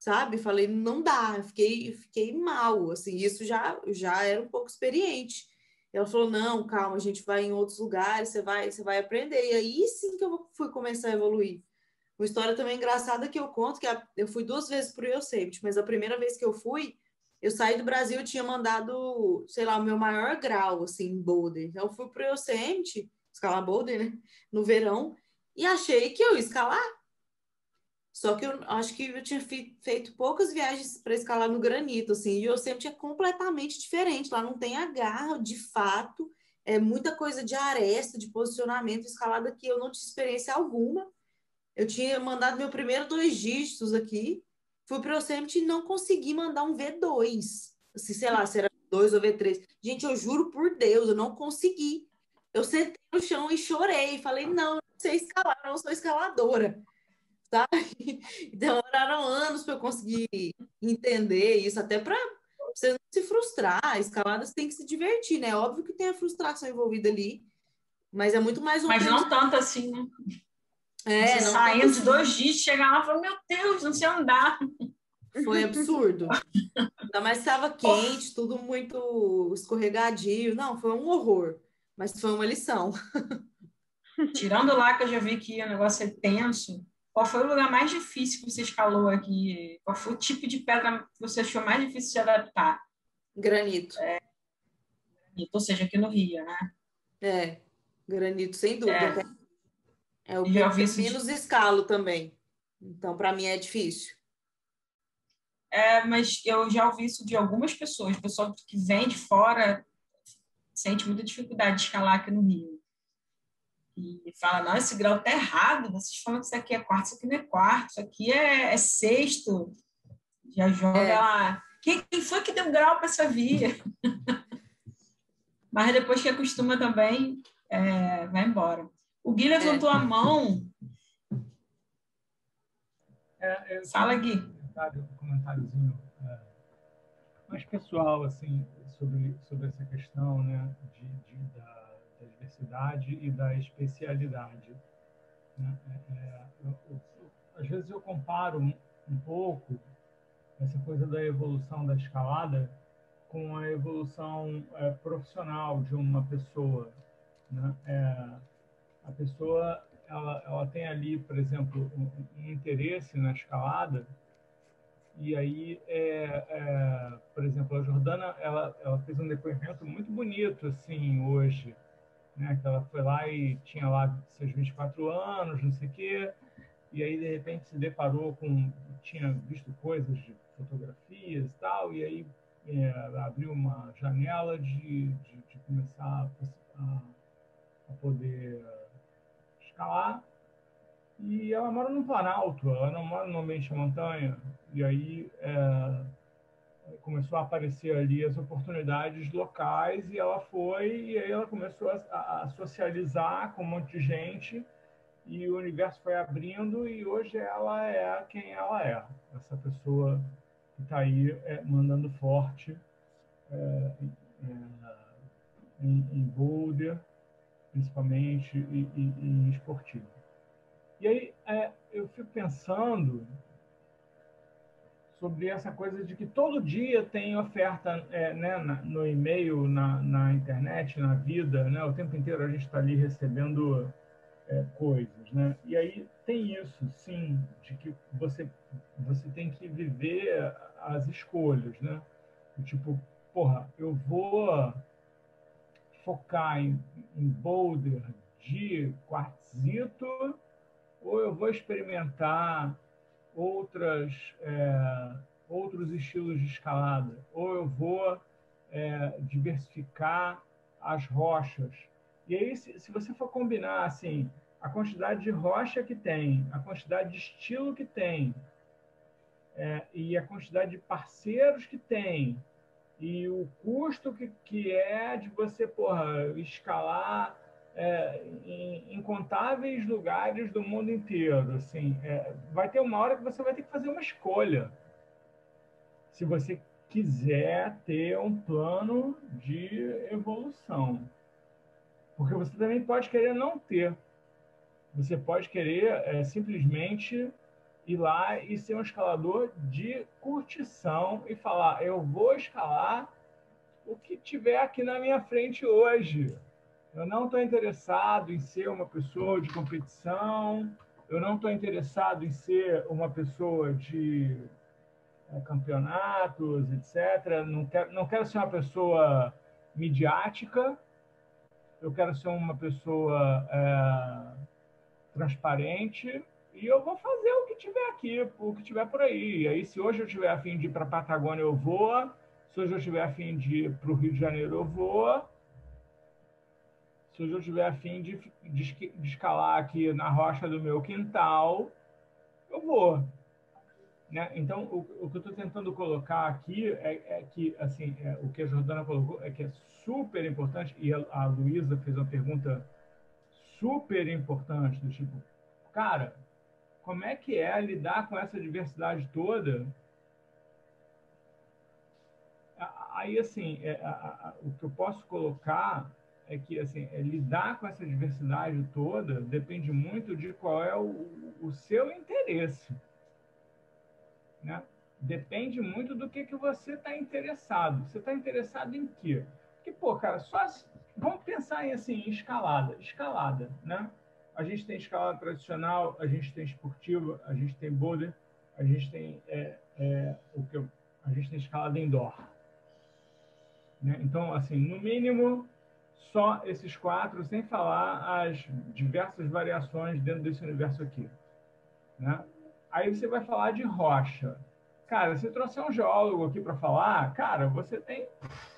sabe? Falei, não dá, fiquei mal, assim, isso já era um pouco experiente. Ela falou, não, calma, a gente vai em outros lugares, você vai aprender. E aí sim que eu fui começar a evoluir. Uma história também engraçada que eu conto, eu fui 2 vezes para o Yosemite, mas a primeira vez que eu fui, eu saí do Brasil, eu tinha mandado, sei lá, o meu maior grau, assim, em boulder. Então, eu fui para o Yosemite, escalar boulder, né, no verão, e achei que eu ia escalar. Só que eu acho que eu tinha feito poucas viagens para escalar no granito, assim, e o Yosemite é completamente diferente. Lá não tem agarro, de fato, é muita coisa de aresta, de posicionamento, escalada que eu não tinha experiência alguma. Eu tinha mandado meu primeiro 2 dígitos aqui, fui para o Yosemite e não consegui mandar um V2. Assim, sei lá, se era 2 ou V3. Gente, eu juro por Deus, eu não consegui. Eu sentei no chão e chorei. Falei, não, eu não sei escalar, eu não sou escaladora. Sabe? Demoraram anos para eu conseguir entender isso, até para você não se frustrar. A escalada você tem que se divertir, né? Óbvio que tem a frustração envolvida ali, mas é muito mais um Mas não aprendizado. tanto assim, né? É, Você não tanto saindo de assim. 2 dias, chegar lá e falar, meu Deus, não sei andar. Foi absurdo. Ainda mais estava quente, tudo muito escorregadio. Não, foi um horror, mas foi uma lição. Tirando lá que eu já vi que o negócio é tenso, qual foi o lugar mais difícil que você escalou aqui? Qual foi o tipo de pedra que você achou mais difícil de adaptar? Granito. Ou seja, aqui no Rio, né? É, granito, sem dúvida. É, É o que já eu ouvi isso menos escalo também. Então, para mim é difícil. mas eu já ouvi isso de algumas pessoas. Pessoal que vem de fora sente muita dificuldade de escalar aqui no Rio. E fala, não, esse grau tá errado, vocês falam que isso aqui é quarto, isso aqui não é quarto, isso aqui é sexto. Já joga É, lá. Quem foi que deu grau para essa via? Mas depois que acostuma também, vai embora. O Gui é. levantou a mão. Eu tinha Fala, Gui. um comentáriozinho mais pessoal, assim, sobre essa questão, né, da diversidade e da especialidade, né? Às vezes eu comparo um pouco essa coisa da evolução da escalada com a evolução profissional de uma pessoa, né? A pessoa ela tem ali, por exemplo, um interesse na escalada. E aí, por exemplo, a Jordana, ela fez um depoimento muito bonito, assim, hoje, né? Que ela foi lá e tinha lá seus 24 anos, não sei o quê, e aí, de repente, se deparou com... Tinha visto coisas de fotografias e tal, e aí abriu uma janela de começar a poder escalar. E ela mora no Planalto, ela não mora no ambiente de montanha. E aí começou a aparecer ali as oportunidades locais e ela foi, e aí ela começou a socializar com um monte de gente e o universo foi abrindo e hoje ela é quem ela é. Essa pessoa que está aí mandando forte em boulder, principalmente, e em esportivo. E aí eu fico pensando sobre essa coisa de que todo dia tem oferta né, no e-mail, na internet, na vida, né? O tempo inteiro a gente está ali recebendo coisas, né? E aí tem isso, sim, de que você tem que viver as escolhas, né? Tipo, porra, eu vou focar em boulder de quartzito ou eu vou experimentar outras outros estilos de escalada, ou eu vou diversificar as rochas. E aí, se você for combinar assim, a quantidade de rocha que tem, a quantidade de estilo que tem, e a quantidade de parceiros que tem, e o custo que é de você, porra, escalar em incontáveis lugares do mundo inteiro, assim, vai ter uma hora que você vai ter que fazer uma escolha. Se você quiser ter um plano de evolução. Porque você também pode querer não ter. Você pode querer simplesmente ir lá e ser um escalador de curtição e falar, eu vou escalar o que tiver aqui na minha frente hoje. Eu não estou interessado em ser uma pessoa de competição, eu não estou interessado em ser uma pessoa de campeonatos, etc. Não quero ser uma pessoa midiática, eu quero ser uma pessoa transparente e eu vou fazer o que tiver aqui, o que tiver por aí. E aí, se hoje eu tiver a fim de ir para a Patagônia, eu vou. Se hoje eu tiver a fim de ir para o Rio de Janeiro, eu vou. Se hoje eu tiver a fim de escalar aqui na rocha do meu quintal, eu vou. Né? Então, o que eu estou tentando colocar aqui é que, assim, o que a Jordana colocou é que é super importante, e a Luísa fez uma pergunta super importante, do tipo, cara, como é que é lidar com essa diversidade toda? Aí, assim, o que eu posso colocar é que, assim, lidar com essa diversidade toda depende muito de qual é o seu interesse, né? Depende muito do que você está interessado. Você está interessado em quê? Porque, pô, cara, vamos pensar em, assim, escalada. Escalada, né? A gente tem escalada tradicional, a gente tem esportiva, a gente tem boulder, a gente tem a gente tem escalada indoor. Né? Então, assim, no mínimo, só esses 4, sem falar as diversas variações dentro desse universo aqui. Né? Aí você vai falar de rocha. Cara, se trouxer um geólogo aqui para falar, cara, você tem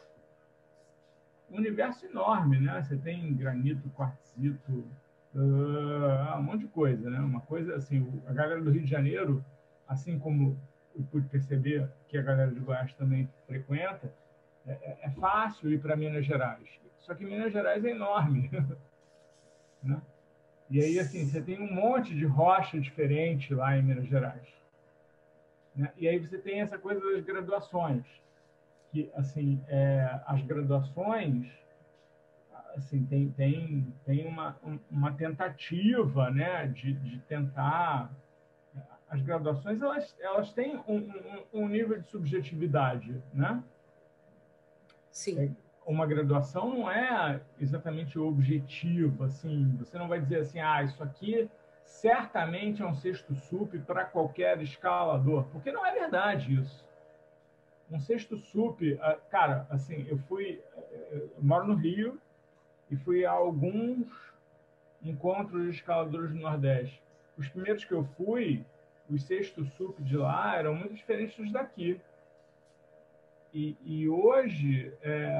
um universo enorme, né? Você tem granito, quartzito, um monte de coisa, né? Uma coisa, assim, a galera do Rio de Janeiro, assim como eu pude perceber que a galera de Goiás também frequenta, é fácil ir para Minas Gerais. Só que Minas Gerais é enorme. Né? E aí, assim, você tem um monte de rocha diferente lá em Minas Gerais. Né? E aí você tem essa coisa das graduações. Que, assim, as graduações, assim, tem uma tentativa, né, de tentar... As graduações, elas têm um nível de subjetividade, né? Sim. Uma graduação não é exatamente objetivo, assim, você não vai dizer assim, isso aqui certamente é um sexto sup para qualquer escalador, porque não é verdade isso. Um sexto sup, cara, assim, eu moro no Rio e fui a alguns encontros de escaladores do Nordeste. Os primeiros que eu fui, os sextos sup de lá eram muito diferentes dos daqui. E hoje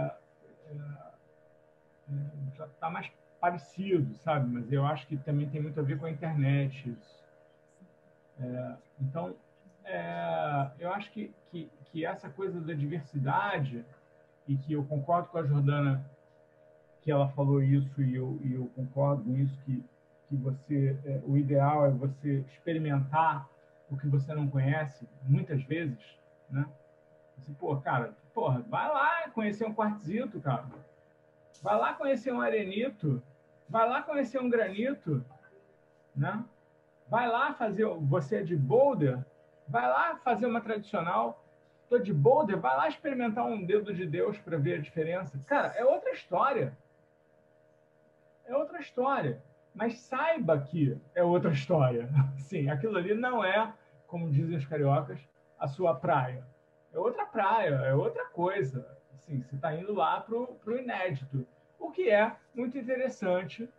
já está mais parecido, sabe? Mas eu acho que também tem muito a ver com a internet isso. Então, eu acho que essa coisa da diversidade, e que eu concordo com a Jordana que ela falou isso, e eu concordo com isso, que você, o ideal é você experimentar o que você não conhece, muitas vezes, né? Assim, porra, vai lá conhecer um quartzito, cara. Vai lá conhecer um arenito, vai lá conhecer um granito, né? Vai lá fazer, você é de boulder, vai lá fazer uma tradicional. Tô de boulder, vai lá experimentar um dedo de Deus para ver a diferença. Cara, é outra história. É outra história. Mas saiba que é outra história. Sim, aquilo ali não é, como dizem os cariocas, a sua praia. É outra praia, é outra coisa. Assim, você está indo lá para o inédito. O que é muito interessante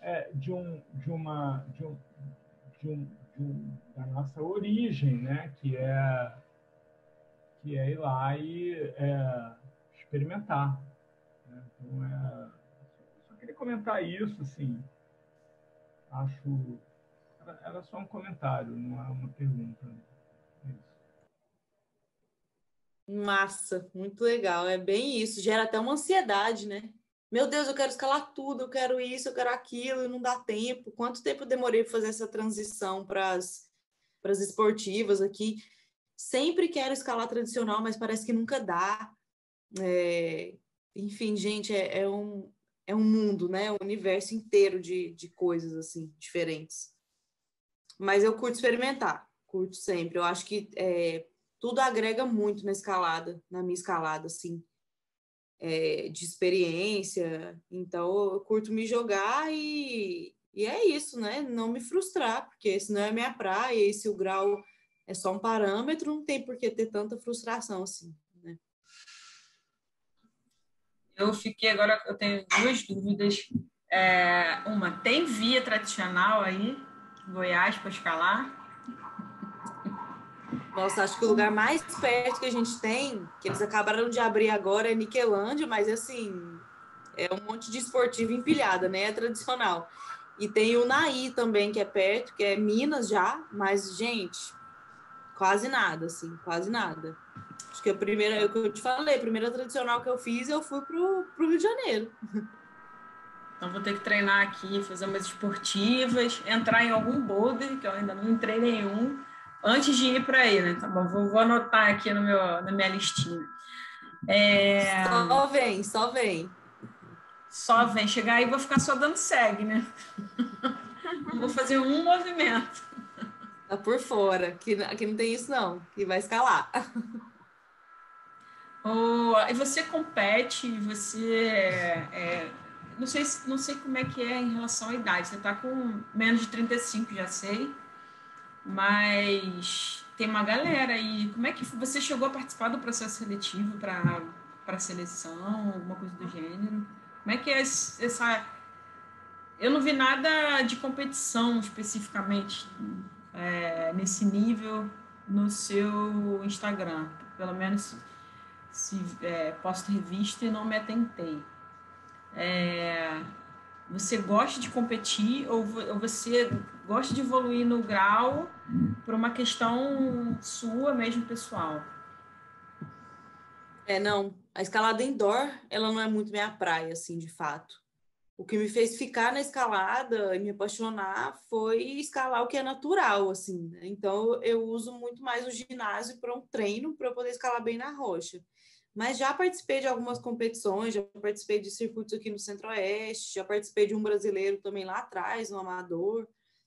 da nossa origem, né? Que é ir lá e experimentar. Né? Então, só queria comentar isso, assim. Acho... Era só um comentário, não é uma pergunta. Massa, muito legal. É bem isso. Gera até uma ansiedade, né? Meu Deus, eu quero escalar tudo, eu quero isso, eu quero aquilo, e não dá tempo. Quanto tempo eu demorei para fazer essa transição para as esportivas aqui? Sempre quero escalar tradicional, mas parece que nunca dá. Enfim, gente, é um mundo, né? Um universo inteiro de coisas assim diferentes. Mas eu curto experimentar. curto sempre. Eu acho que tudo agrega muito na minha escalada, assim, de experiência. Então, eu curto me jogar e é isso, né? Não me frustrar, porque senão é minha praia, e se o grau é só um parâmetro, não tem por que ter tanta frustração assim, né? Eu tenho duas dúvidas. Uma, tem via tradicional aí, em Goiás, para escalar? Nossa, acho que o lugar mais perto que a gente tem, que eles acabaram de abrir agora, é Niquelândia, mas assim, é um monte de esportivo empilhada, né? É tradicional. E tem o Naí também, que é perto, que é Minas já, mas, gente, quase nada, assim, quase nada. Acho que a primeira, é o que eu te falei, a primeira tradicional que eu fiz, eu fui pro Rio de Janeiro. Então vou ter que treinar aqui, fazer umas esportivas, entrar em algum boulder, que eu ainda não entrei nenhum, antes de ir para aí, né? Tá bom, vou anotar aqui na minha listinha. Só vem, só vem. Só vem chegar aí, vou ficar só dando segue, né? Não vou fazer um movimento. Tá por fora, aqui não tem isso não, que vai escalar. E você compete, não sei como é que é em relação à idade. Você está com menos de 35, já sei, mas tem uma galera aí. Como é que você chegou a participar do processo seletivo para seleção, alguma coisa do gênero? Como é que é essa... Eu não vi nada de competição especificamente nesse nível no seu Instagram, pelo menos se posso ter visto e não me atentei. Você gosta de competir ou você gosta de evoluir no grau por uma questão sua mesmo pessoal? Não, a escalada indoor, ela não é muito minha praia, assim, de fato. O que me fez ficar na escalada e me apaixonar foi escalar o que é natural, assim, né? Então, eu uso muito mais o ginásio para um treino para eu poder escalar bem na rocha. Mas já participei de algumas competições, já participei de circuitos aqui no Centro-Oeste, já participei de um brasileiro também lá atrás, no amador.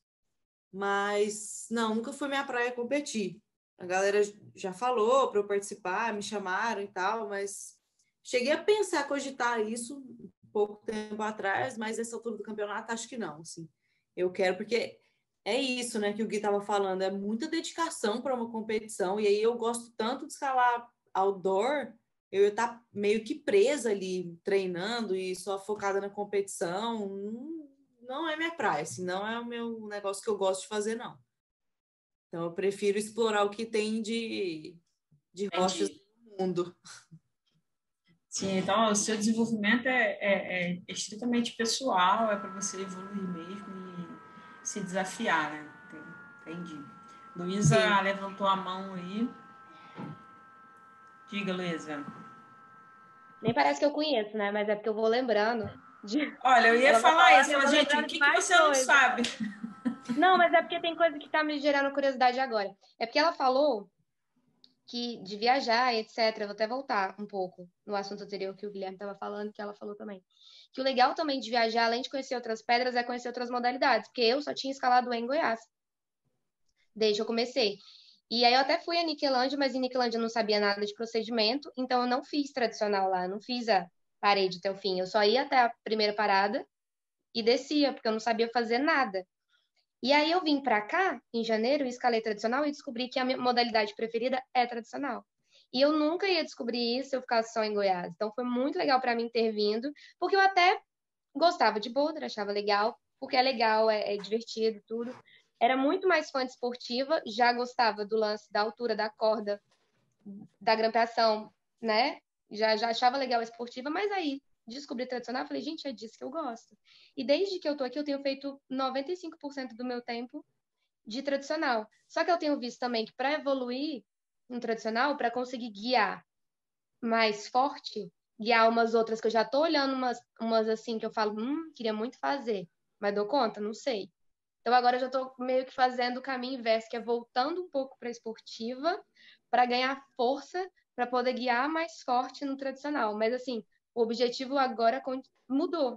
Mas, não, nunca foi minha praia competir. A galera já falou para eu participar, me chamaram e tal, mas cheguei a pensar, cogitar isso pouco tempo atrás, mas nessa altura do campeonato acho que não, assim. Eu quero, porque é isso, né, que o Gui estava falando, é muita dedicação para uma competição, e aí eu gosto tanto de escalar outdoor, eu ia estar meio que presa ali, treinando e só focada na competição, não é minha praia, assim, não é o meu negócio que eu gosto de fazer, não. Então eu prefiro explorar o que tem de rochas no mundo. Sim, então o seu desenvolvimento é estritamente pessoal, é para você evoluir mesmo e se desafiar, né? Entendi. Luísa Sim. levantou a mão aí. Diga, Luísa. Nem parece que eu conheço, né? Mas é porque eu vou lembrando. Olha, eu ia Ela vai falar isso, eu mas, vou gente, o lembrando de que mais você não coisas. sabe? Não, mas é porque tem coisa que tá me gerando curiosidade agora. É porque ela falou que de viajar, etc. Eu vou até voltar um pouco no assunto anterior que o Guilherme estava falando, que ela falou também. Que o legal também de viajar, além de conhecer outras pedras, é conhecer outras modalidades. Porque eu só tinha escalado em Goiás, desde que eu comecei. E aí eu até fui a Niquelândia, mas em Niquelândia eu não sabia nada de procedimento, então eu não fiz tradicional lá, eu não fiz a parede até o fim. Eu só ia até a primeira parada e descia, porque eu não sabia fazer nada. E aí eu vim para cá, em janeiro, e escalei tradicional e descobri que a minha modalidade preferida é tradicional. E eu nunca ia descobrir isso se eu ficasse só em Goiás. Então foi muito legal para mim ter vindo, porque eu até gostava de boulder, achava legal, porque é legal, é divertido, tudo. Era muito mais fã de esportiva, já gostava do lance da altura da corda, da grampeação, né? Já achava legal a esportiva, mas aí descobri tradicional, falei, gente, é disso que eu gosto. E desde que eu tô aqui, eu tenho feito 95% do meu tempo de tradicional. Só que eu tenho visto também que para evoluir no tradicional, para conseguir guiar mais forte, guiar umas outras que eu já tô olhando umas assim que eu falo, queria muito fazer, mas dou conta? Não sei. Então agora eu já tô meio que fazendo o caminho inverso, que é voltando um pouco para a esportiva, para ganhar força, para poder guiar mais forte no tradicional. Mas assim, o objetivo agora mudou.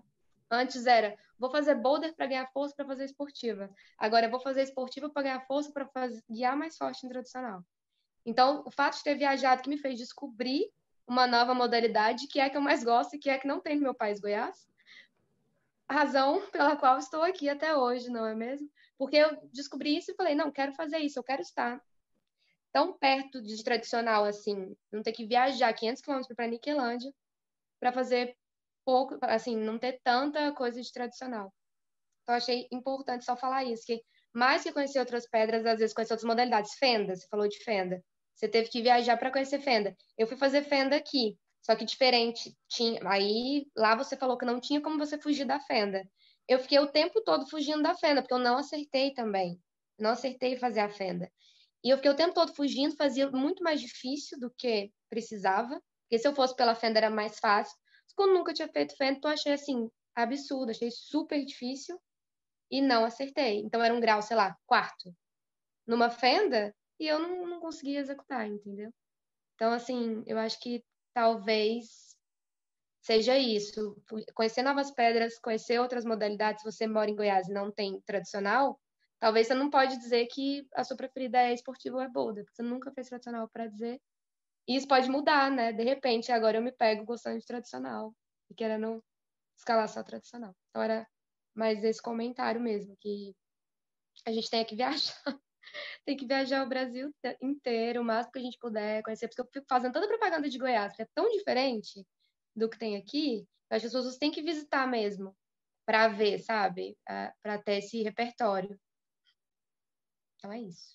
Antes era, vou fazer boulder para ganhar força para fazer esportiva. Agora eu vou fazer esportiva para ganhar força para guiar mais forte no tradicional. Então, o fato de ter viajado que me fez descobrir uma nova modalidade, que é a que eu mais gosto e que é a que não tem no meu país, Goiás. A razão pela qual estou aqui até hoje, não é mesmo? Porque eu descobri isso e falei, não, quero fazer isso, eu quero estar tão perto de tradicional assim, não ter que viajar 500 quilômetros para Niquelândia para fazer pouco, assim, não ter tanta coisa de tradicional. Então, achei importante só falar isso, que mais que conhecer outras pedras, às vezes conhecer outras modalidades. Fenda, você falou de fenda. Você teve que viajar para conhecer fenda. Eu fui fazer fenda aqui, só que diferente. Aí, lá você falou que não tinha como você fugir da fenda. Eu fiquei o tempo todo fugindo da fenda, porque eu não acertei também. Não acertei fazer a fenda. E eu fiquei o tempo todo fugindo, fazia muito mais difícil do que precisava. Porque se eu fosse pela fenda era mais fácil. Mas como nunca tinha feito fenda, então achei assim, absurdo, achei super difícil e não acertei. Então era um grau, sei lá, quarto numa fenda e eu não conseguia executar, entendeu? Então, assim, eu acho que talvez seja isso. Conhecer novas pedras, conhecer outras modalidades. Se você mora em Goiás e não tem tradicional, talvez você não pode dizer que a sua preferida é esportiva ou é boulder, porque você nunca fez tradicional para dizer. E isso pode mudar, né? De repente, agora eu me pego gostando de tradicional e querendo escalar só tradicional. Então era mais esse comentário mesmo, que a gente tem que viajar. Tem que viajar o Brasil inteiro, o máximo que a gente puder conhecer, porque eu fico fazendo toda a propaganda de Goiás, que é tão diferente do que tem aqui, eu acho que as pessoas têm que visitar mesmo, para ver, sabe? Para ter esse repertório. Então é isso.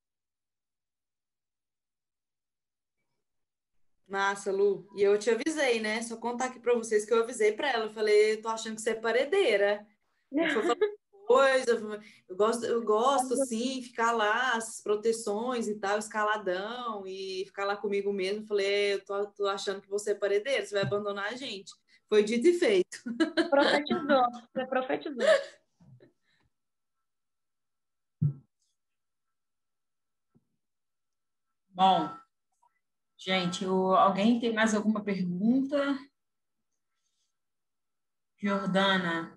Massa, Lu. E eu te avisei, né? Só contar aqui pra vocês que eu avisei pra ela. Eu falei, eu tô achando que você é paredeira. Ela foi falando coisa. Eu gosto, assim, ficar lá, as proteções e tal, escaladão, e ficar lá comigo mesmo. Eu falei, tô achando que você é paredeira, você vai abandonar a gente. Foi dito e feito. Profetizou, você profetizou. Bom, gente, alguém tem mais alguma pergunta? Jordana,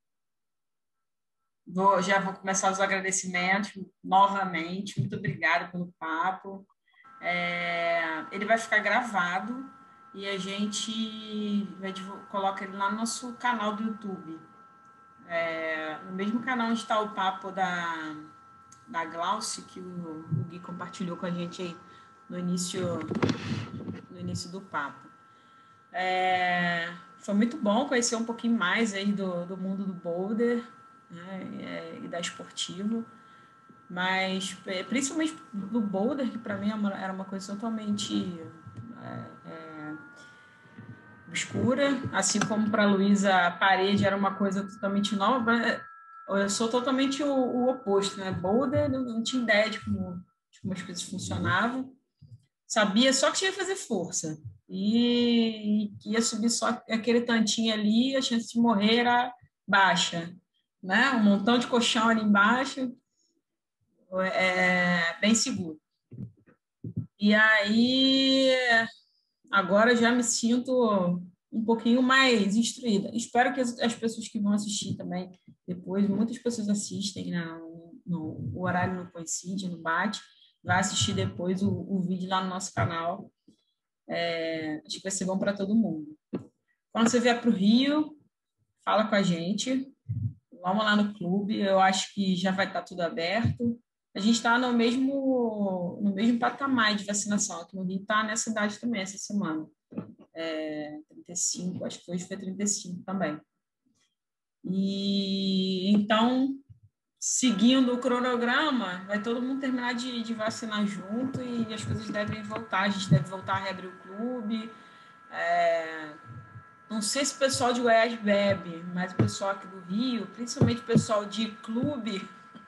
já vou começar os agradecimentos novamente. Muito obrigada pelo papo. Ele vai ficar gravado e a gente coloca ele lá no nosso canal do YouTube. No mesmo canal onde está o papo da Glauce, que o Gui compartilhou com a gente aí no início do papo. Foi muito bom conhecer um pouquinho mais aí do mundo do boulder, né, e da esportiva, mas principalmente do boulder, que para mim era uma coisa totalmente obscura, assim como para a Luísa a parede era uma coisa totalmente nova. Eu sou totalmente o oposto, né? Boulder, não tinha ideia de como as coisas funcionavam. Sabia só que tinha que fazer força. E ia subir só aquele tantinho ali, a chance de morrer era baixa. Né? Um montão de colchão ali embaixo, bem seguro. E aí, agora já me sinto um pouquinho mais instruída. Espero que as pessoas que vão assistir também depois, muitas pessoas assistem, o horário não coincide, não bate, vai assistir depois o vídeo lá no nosso canal. Acho que vai ser bom para todo mundo. Quando você vier para o Rio, fala com a gente. Vamos lá no clube. Eu acho que já vai estar tudo aberto. A gente está no mesmo patamar de vacinação. Aqui no Rio está nessa idade também, essa semana. 35, acho que hoje foi 35 também. E então, seguindo o cronograma, vai todo mundo terminar de vacinar junto e as coisas devem voltar. A gente deve voltar a reabrir o clube. Não sei se o pessoal de Goiás bebe, mas o pessoal aqui do Rio, principalmente o pessoal de clube,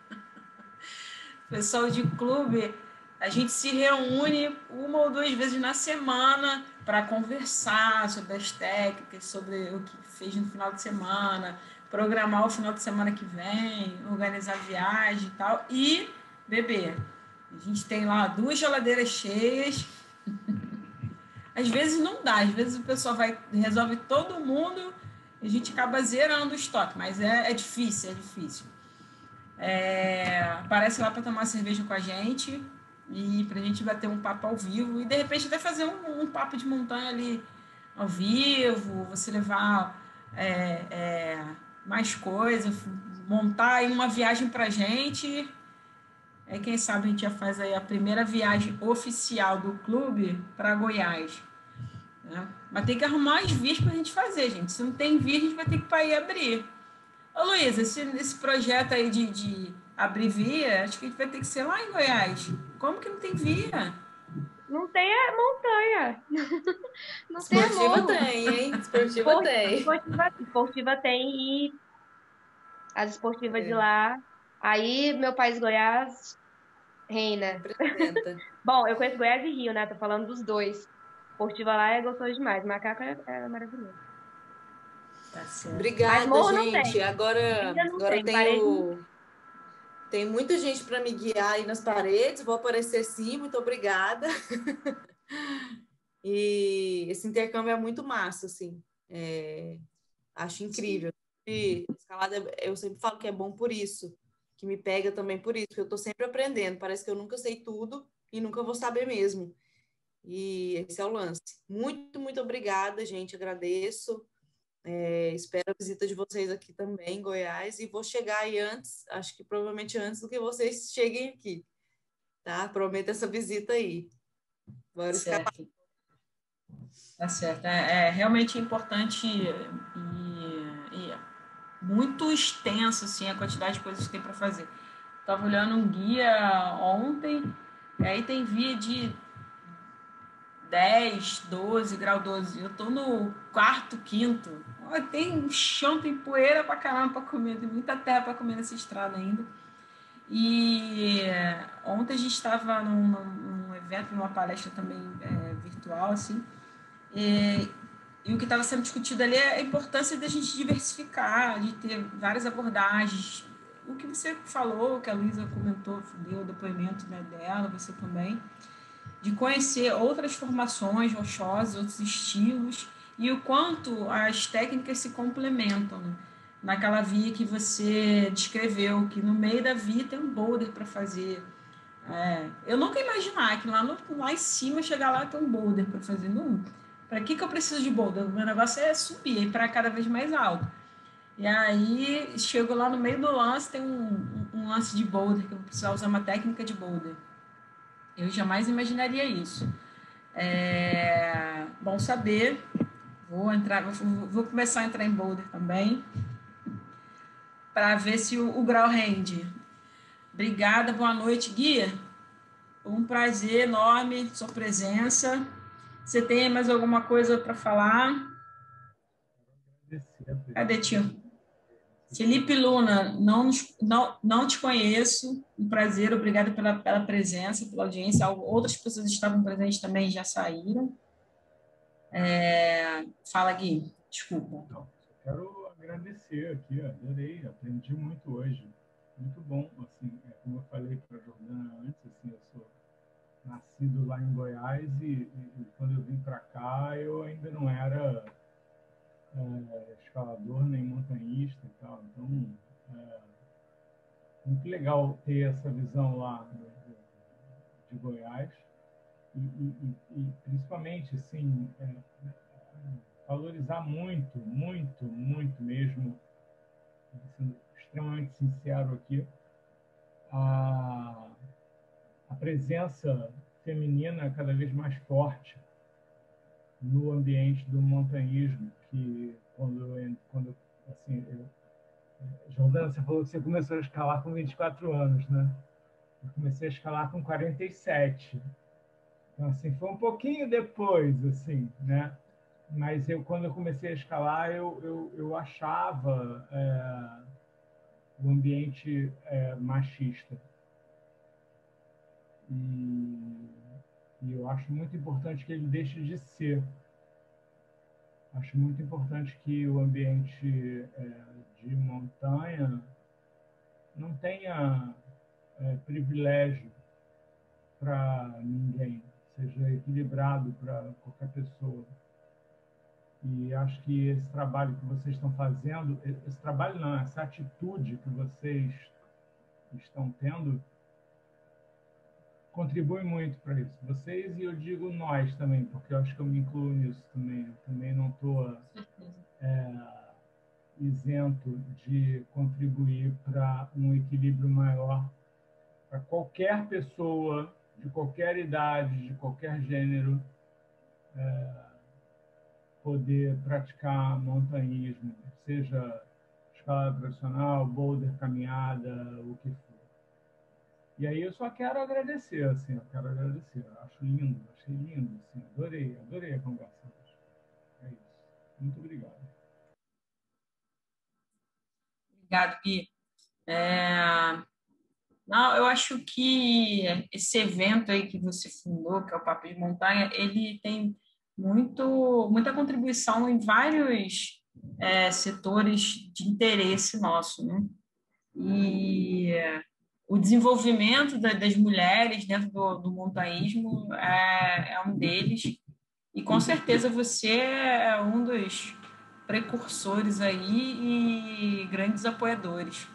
a gente se reúne uma ou duas vezes na semana para conversar sobre as técnicas, sobre o que fez no final de semana, programar o final de semana que vem, organizar viagem e tal, e beber. A gente tem lá 2 geladeiras cheias. Às vezes não dá, às vezes o pessoal resolve todo mundo a gente acaba zerando o estoque, mas é difícil, é difícil. Aparece lá para tomar uma cerveja com a gente e para a gente bater um papo ao vivo e de repente até fazer um papo de montanha ali ao vivo, você levar mais coisas, montar aí uma viagem para a gente. Quem sabe a gente já faz aí a primeira viagem oficial do clube para Goiás, né? Mas tem que arrumar as vias para a gente fazer, gente. Se não tem via, a gente vai ter que ir abrir. Ô, Luísa, esse projeto aí de abrir via, acho que a gente vai ter que ser lá em Goiás. Como que não tem via? Não tem a montanha. Não tem a Esportiva morro. tem, hein? Esportiva tem. Esportiva tem e as esportivas de É, lá. Aí, meu país Goiás reina. representa. Bom, eu conheço Goiás e Rio, né? Tô falando dos dois. Esportiva lá é gostoso demais. Macaco é maravilhoso. Tá certo. Mas Obrigada, morro não gente. tem. Agora, Ainda não agora tem. Parede não tem. tem muita gente para me guiar aí nas paredes. Vou aparecer sim, muito obrigada. E esse intercâmbio é muito massa, assim. Acho incrível. E escalada, eu sempre falo que é bom por isso, que me pega também por isso, porque eu estou sempre aprendendo. Parece que eu nunca sei tudo e nunca vou saber mesmo. E esse é o lance. Muito, muito obrigada, gente. Agradeço. Espero a visita de vocês aqui também, em Goiás, e vou chegar aí antes, acho que provavelmente antes do que vocês cheguem aqui, tá? Prometo essa visita aí. Bora escapar. Certo. Tá certo. É realmente importante e muito extenso assim, a quantidade de coisas que tem para fazer. Estava olhando um guia ontem, e aí tem via de 10, 12, grau 12. Eu estou no quarto, quinto. Tem chão, tem poeira pra caramba para comer, tem muita terra para comer nessa estrada ainda. E ontem a gente estava num evento, numa palestra também virtual, assim, e o que estava sendo discutido ali é a importância da gente diversificar, de ter várias abordagens. O que você falou, que a Luísa comentou, deu o depoimento, né, dela, você também, de conhecer outras formações rochosas, outros estilos, e o quanto as técnicas se complementam, né? Naquela via que você descreveu, que no meio da via tem um boulder para fazer. Eu nunca ia imaginar que lá em cima, chegar lá, tem um boulder para fazer. Para que eu preciso de boulder? O meu negócio é subir para cada vez mais alto. E aí, chego lá no meio do lance, tem um lance de boulder, que eu vou precisar usar uma técnica de boulder. Eu jamais imaginaria isso. Bom saber. Vou começar a entrar em boulder também, para ver se o grau rende. Obrigada, boa noite, guia. Um prazer enorme sua presença. Você tem mais alguma coisa para falar? Cadê, tio? Felipe Luna, não te conheço. Um prazer, obrigado pela presença, pela audiência. Outras pessoas estavam presentes também, já saíram. Fala, Gui, desculpa. Não, só quero agradecer aqui, adorei, aprendi muito hoje. Muito bom, assim, como eu falei para a Jordana antes, assim, eu sou nascido lá em Goiás e quando eu vim para cá eu ainda não era escalador nem montanhista e tal. Então, muito legal ter essa visão lá de Goiás e principalmente, assim, valorizar muito, muito, muito mesmo, sendo extremamente sincero aqui, a presença feminina cada vez mais forte no ambiente do montanhismo, que quando assim, Jordana, você falou que você começou a escalar com 24 anos, né? Eu comecei a escalar com 47. Então, assim, foi um pouquinho depois, assim, né? Mas quando eu comecei a escalar, eu achava o ambiente machista. E eu acho muito importante que ele deixe de ser. Acho muito importante que o ambiente de montanha não tenha privilégio para ninguém, seja equilibrado para qualquer pessoa. E acho que esse trabalho que vocês estão fazendo, esse trabalho não, essa atitude que vocês estão tendo, contribui muito para isso. Vocês, e eu digo nós também, porque eu acho que eu me incluo nisso também. Eu também não estou isento de contribuir para um equilíbrio maior para qualquer pessoa, de qualquer idade, de qualquer gênero, poder praticar montanhismo, seja escalada tradicional, boulder, caminhada, o que for. E aí eu só quero agradecer, assim, eu quero agradecer. Eu acho lindo, achei lindo, assim, adorei a conversa hoje. É isso. Muito obrigado. Obrigado, Gui. Não, eu acho que esse evento aí que você fundou, que é o Papo de Montanha, ele tem muita contribuição em vários setores de interesse nosso, né? E o desenvolvimento das mulheres dentro do montanhismo é um deles. E com certeza você é um dos precursores aí e grandes apoiadores.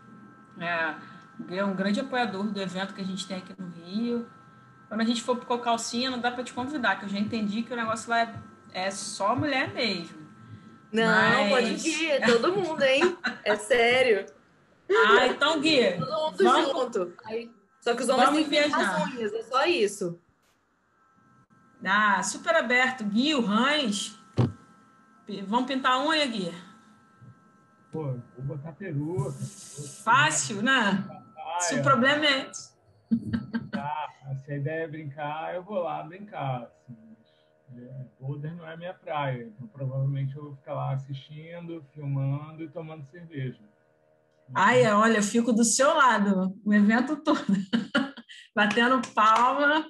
É um grande apoiador do evento que a gente tem aqui no Rio. Quando a gente for para o Cocalcinha, não dá para te convidar, que eu já entendi que o negócio lá é só mulher mesmo. Não, pode vir, todo mundo, hein? É sério. Então, Gui, todo mundo vamos junto. Só que os homens têm que pintar as unhas, é só isso. Super aberto. Gui, o Rãs. Vamos pintar a unha, Gui? Pô, vou botar peruca. Fácil, né? Se o problema é... Se a ideia é brincar, eu vou lá brincar. Assim. Boulder não é minha praia, então provavelmente eu vou ficar lá assistindo, filmando e tomando cerveja. Olha, eu fico do seu lado o evento todo, batendo palma.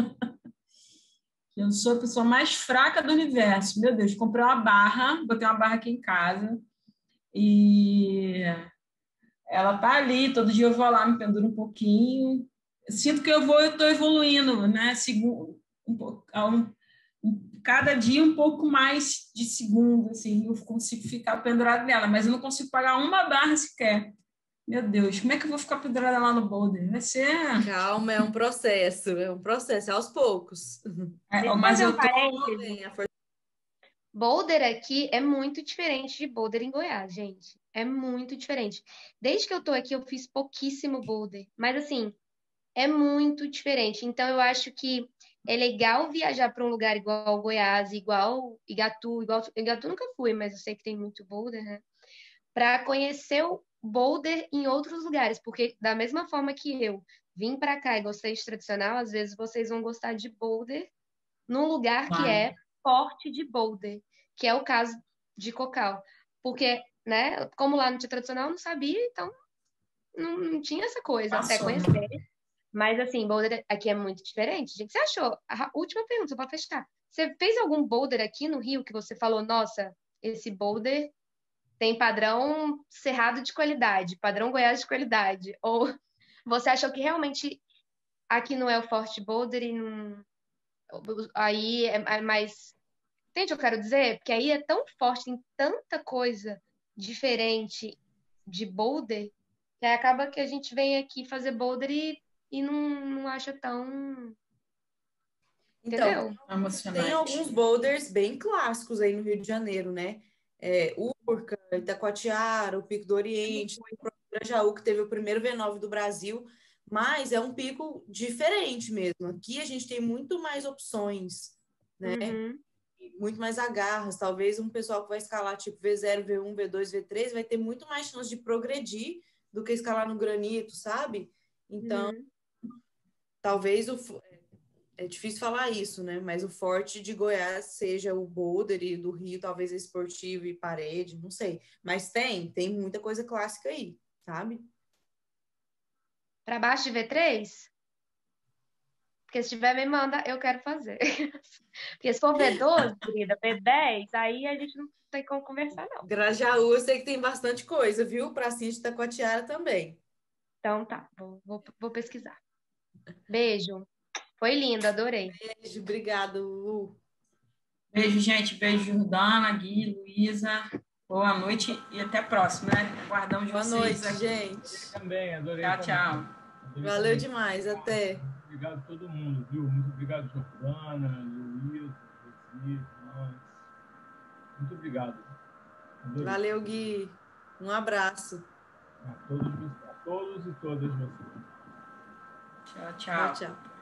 Eu sou a pessoa mais fraca do universo. Meu Deus, comprei uma barra, botei uma barra aqui em casa e ela tá ali, todo dia eu vou lá, me penduro um pouquinho. Sinto que eu estou evoluindo, né? Cada dia um pouco mais de segundo, assim, eu consigo ficar pendurada nela, mas eu não consigo pagar uma barra sequer. Meu Deus, como é que eu vou ficar pendurada lá no boulder? Vai ser... Calma, é um processo, aos poucos. Mas eu tô... Boulder aqui é muito diferente de boulder em Goiás, gente. É muito diferente. Desde que eu tô aqui, eu fiz pouquíssimo boulder. Mas, assim, é muito diferente. Então, eu acho que é legal viajar para um lugar igual Goiás, igual Igatu. Igatu nunca fui, mas eu sei que tem muito boulder, né? Para conhecer o boulder em outros lugares. Porque, da mesma forma que eu vim para cá e gostei de tradicional, às vezes vocês vão gostar de boulder num lugar que é forte de boulder, que é o caso de Cocal. Porque, né, como lá no tinha tradicional, eu não sabia, então não tinha essa coisa até conhecer. Mas, assim, boulder aqui é muito diferente. O que você achou? A última pergunta, para fechar. Você fez algum boulder aqui no Rio que você falou, nossa, esse boulder tem padrão Cerrado de qualidade, padrão Goiás de qualidade? Ou você achou que realmente aqui não é o forte boulder e não... aí é mais... Entende o que eu quero dizer? Porque aí é tão forte, tem tanta coisa diferente de boulder, que aí acaba que a gente vem aqui fazer boulder e não acha tão... Então, entendeu? tem alguns boulders bem clássicos aí no Rio de Janeiro, né? Urca, Itacoatiara, o Pico do Oriente, o Grajaú, que teve o primeiro V9 do Brasil, mas é um pico diferente mesmo. Aqui a gente tem muito mais opções, né? Muito mais agarras. Talvez um pessoal que vai escalar tipo V0, V1, V2, V3 vai ter muito mais chance de progredir do que escalar no granito, sabe? Então, talvez é difícil falar isso, né? Mas o forte de Goiás seja o boulder e do Rio, talvez esportivo e parede, não sei. Mas tem muita coisa clássica aí, sabe? Para baixo de V3? Porque se tiver, me manda, eu quero fazer. Porque se for V12, querida, V10, aí a gente não tem como conversar, não. Grajaú, eu sei que tem bastante coisa, viu? Pracinha de Itacoatiara também. Então tá, vou pesquisar. Beijo. Foi lindo, adorei. Beijo, obrigado, Lu. Beijo, gente. Beijo, Jordana, Gui, Luísa. Boa noite e até a próxima, né? Aguardamos Boa vocês noite, aqui. gente. Também, adorei. Tchau, também. tchau. Adorei Valeu também. demais. Até. Muito obrigado a todo mundo, viu? Muito obrigado, Jordana, Luísa, Rosi, nós. Muito obrigado. Adorei. Valeu, Gui. Um abraço. A todos e todas vocês. Tchau, Tchau, tchau. tchau.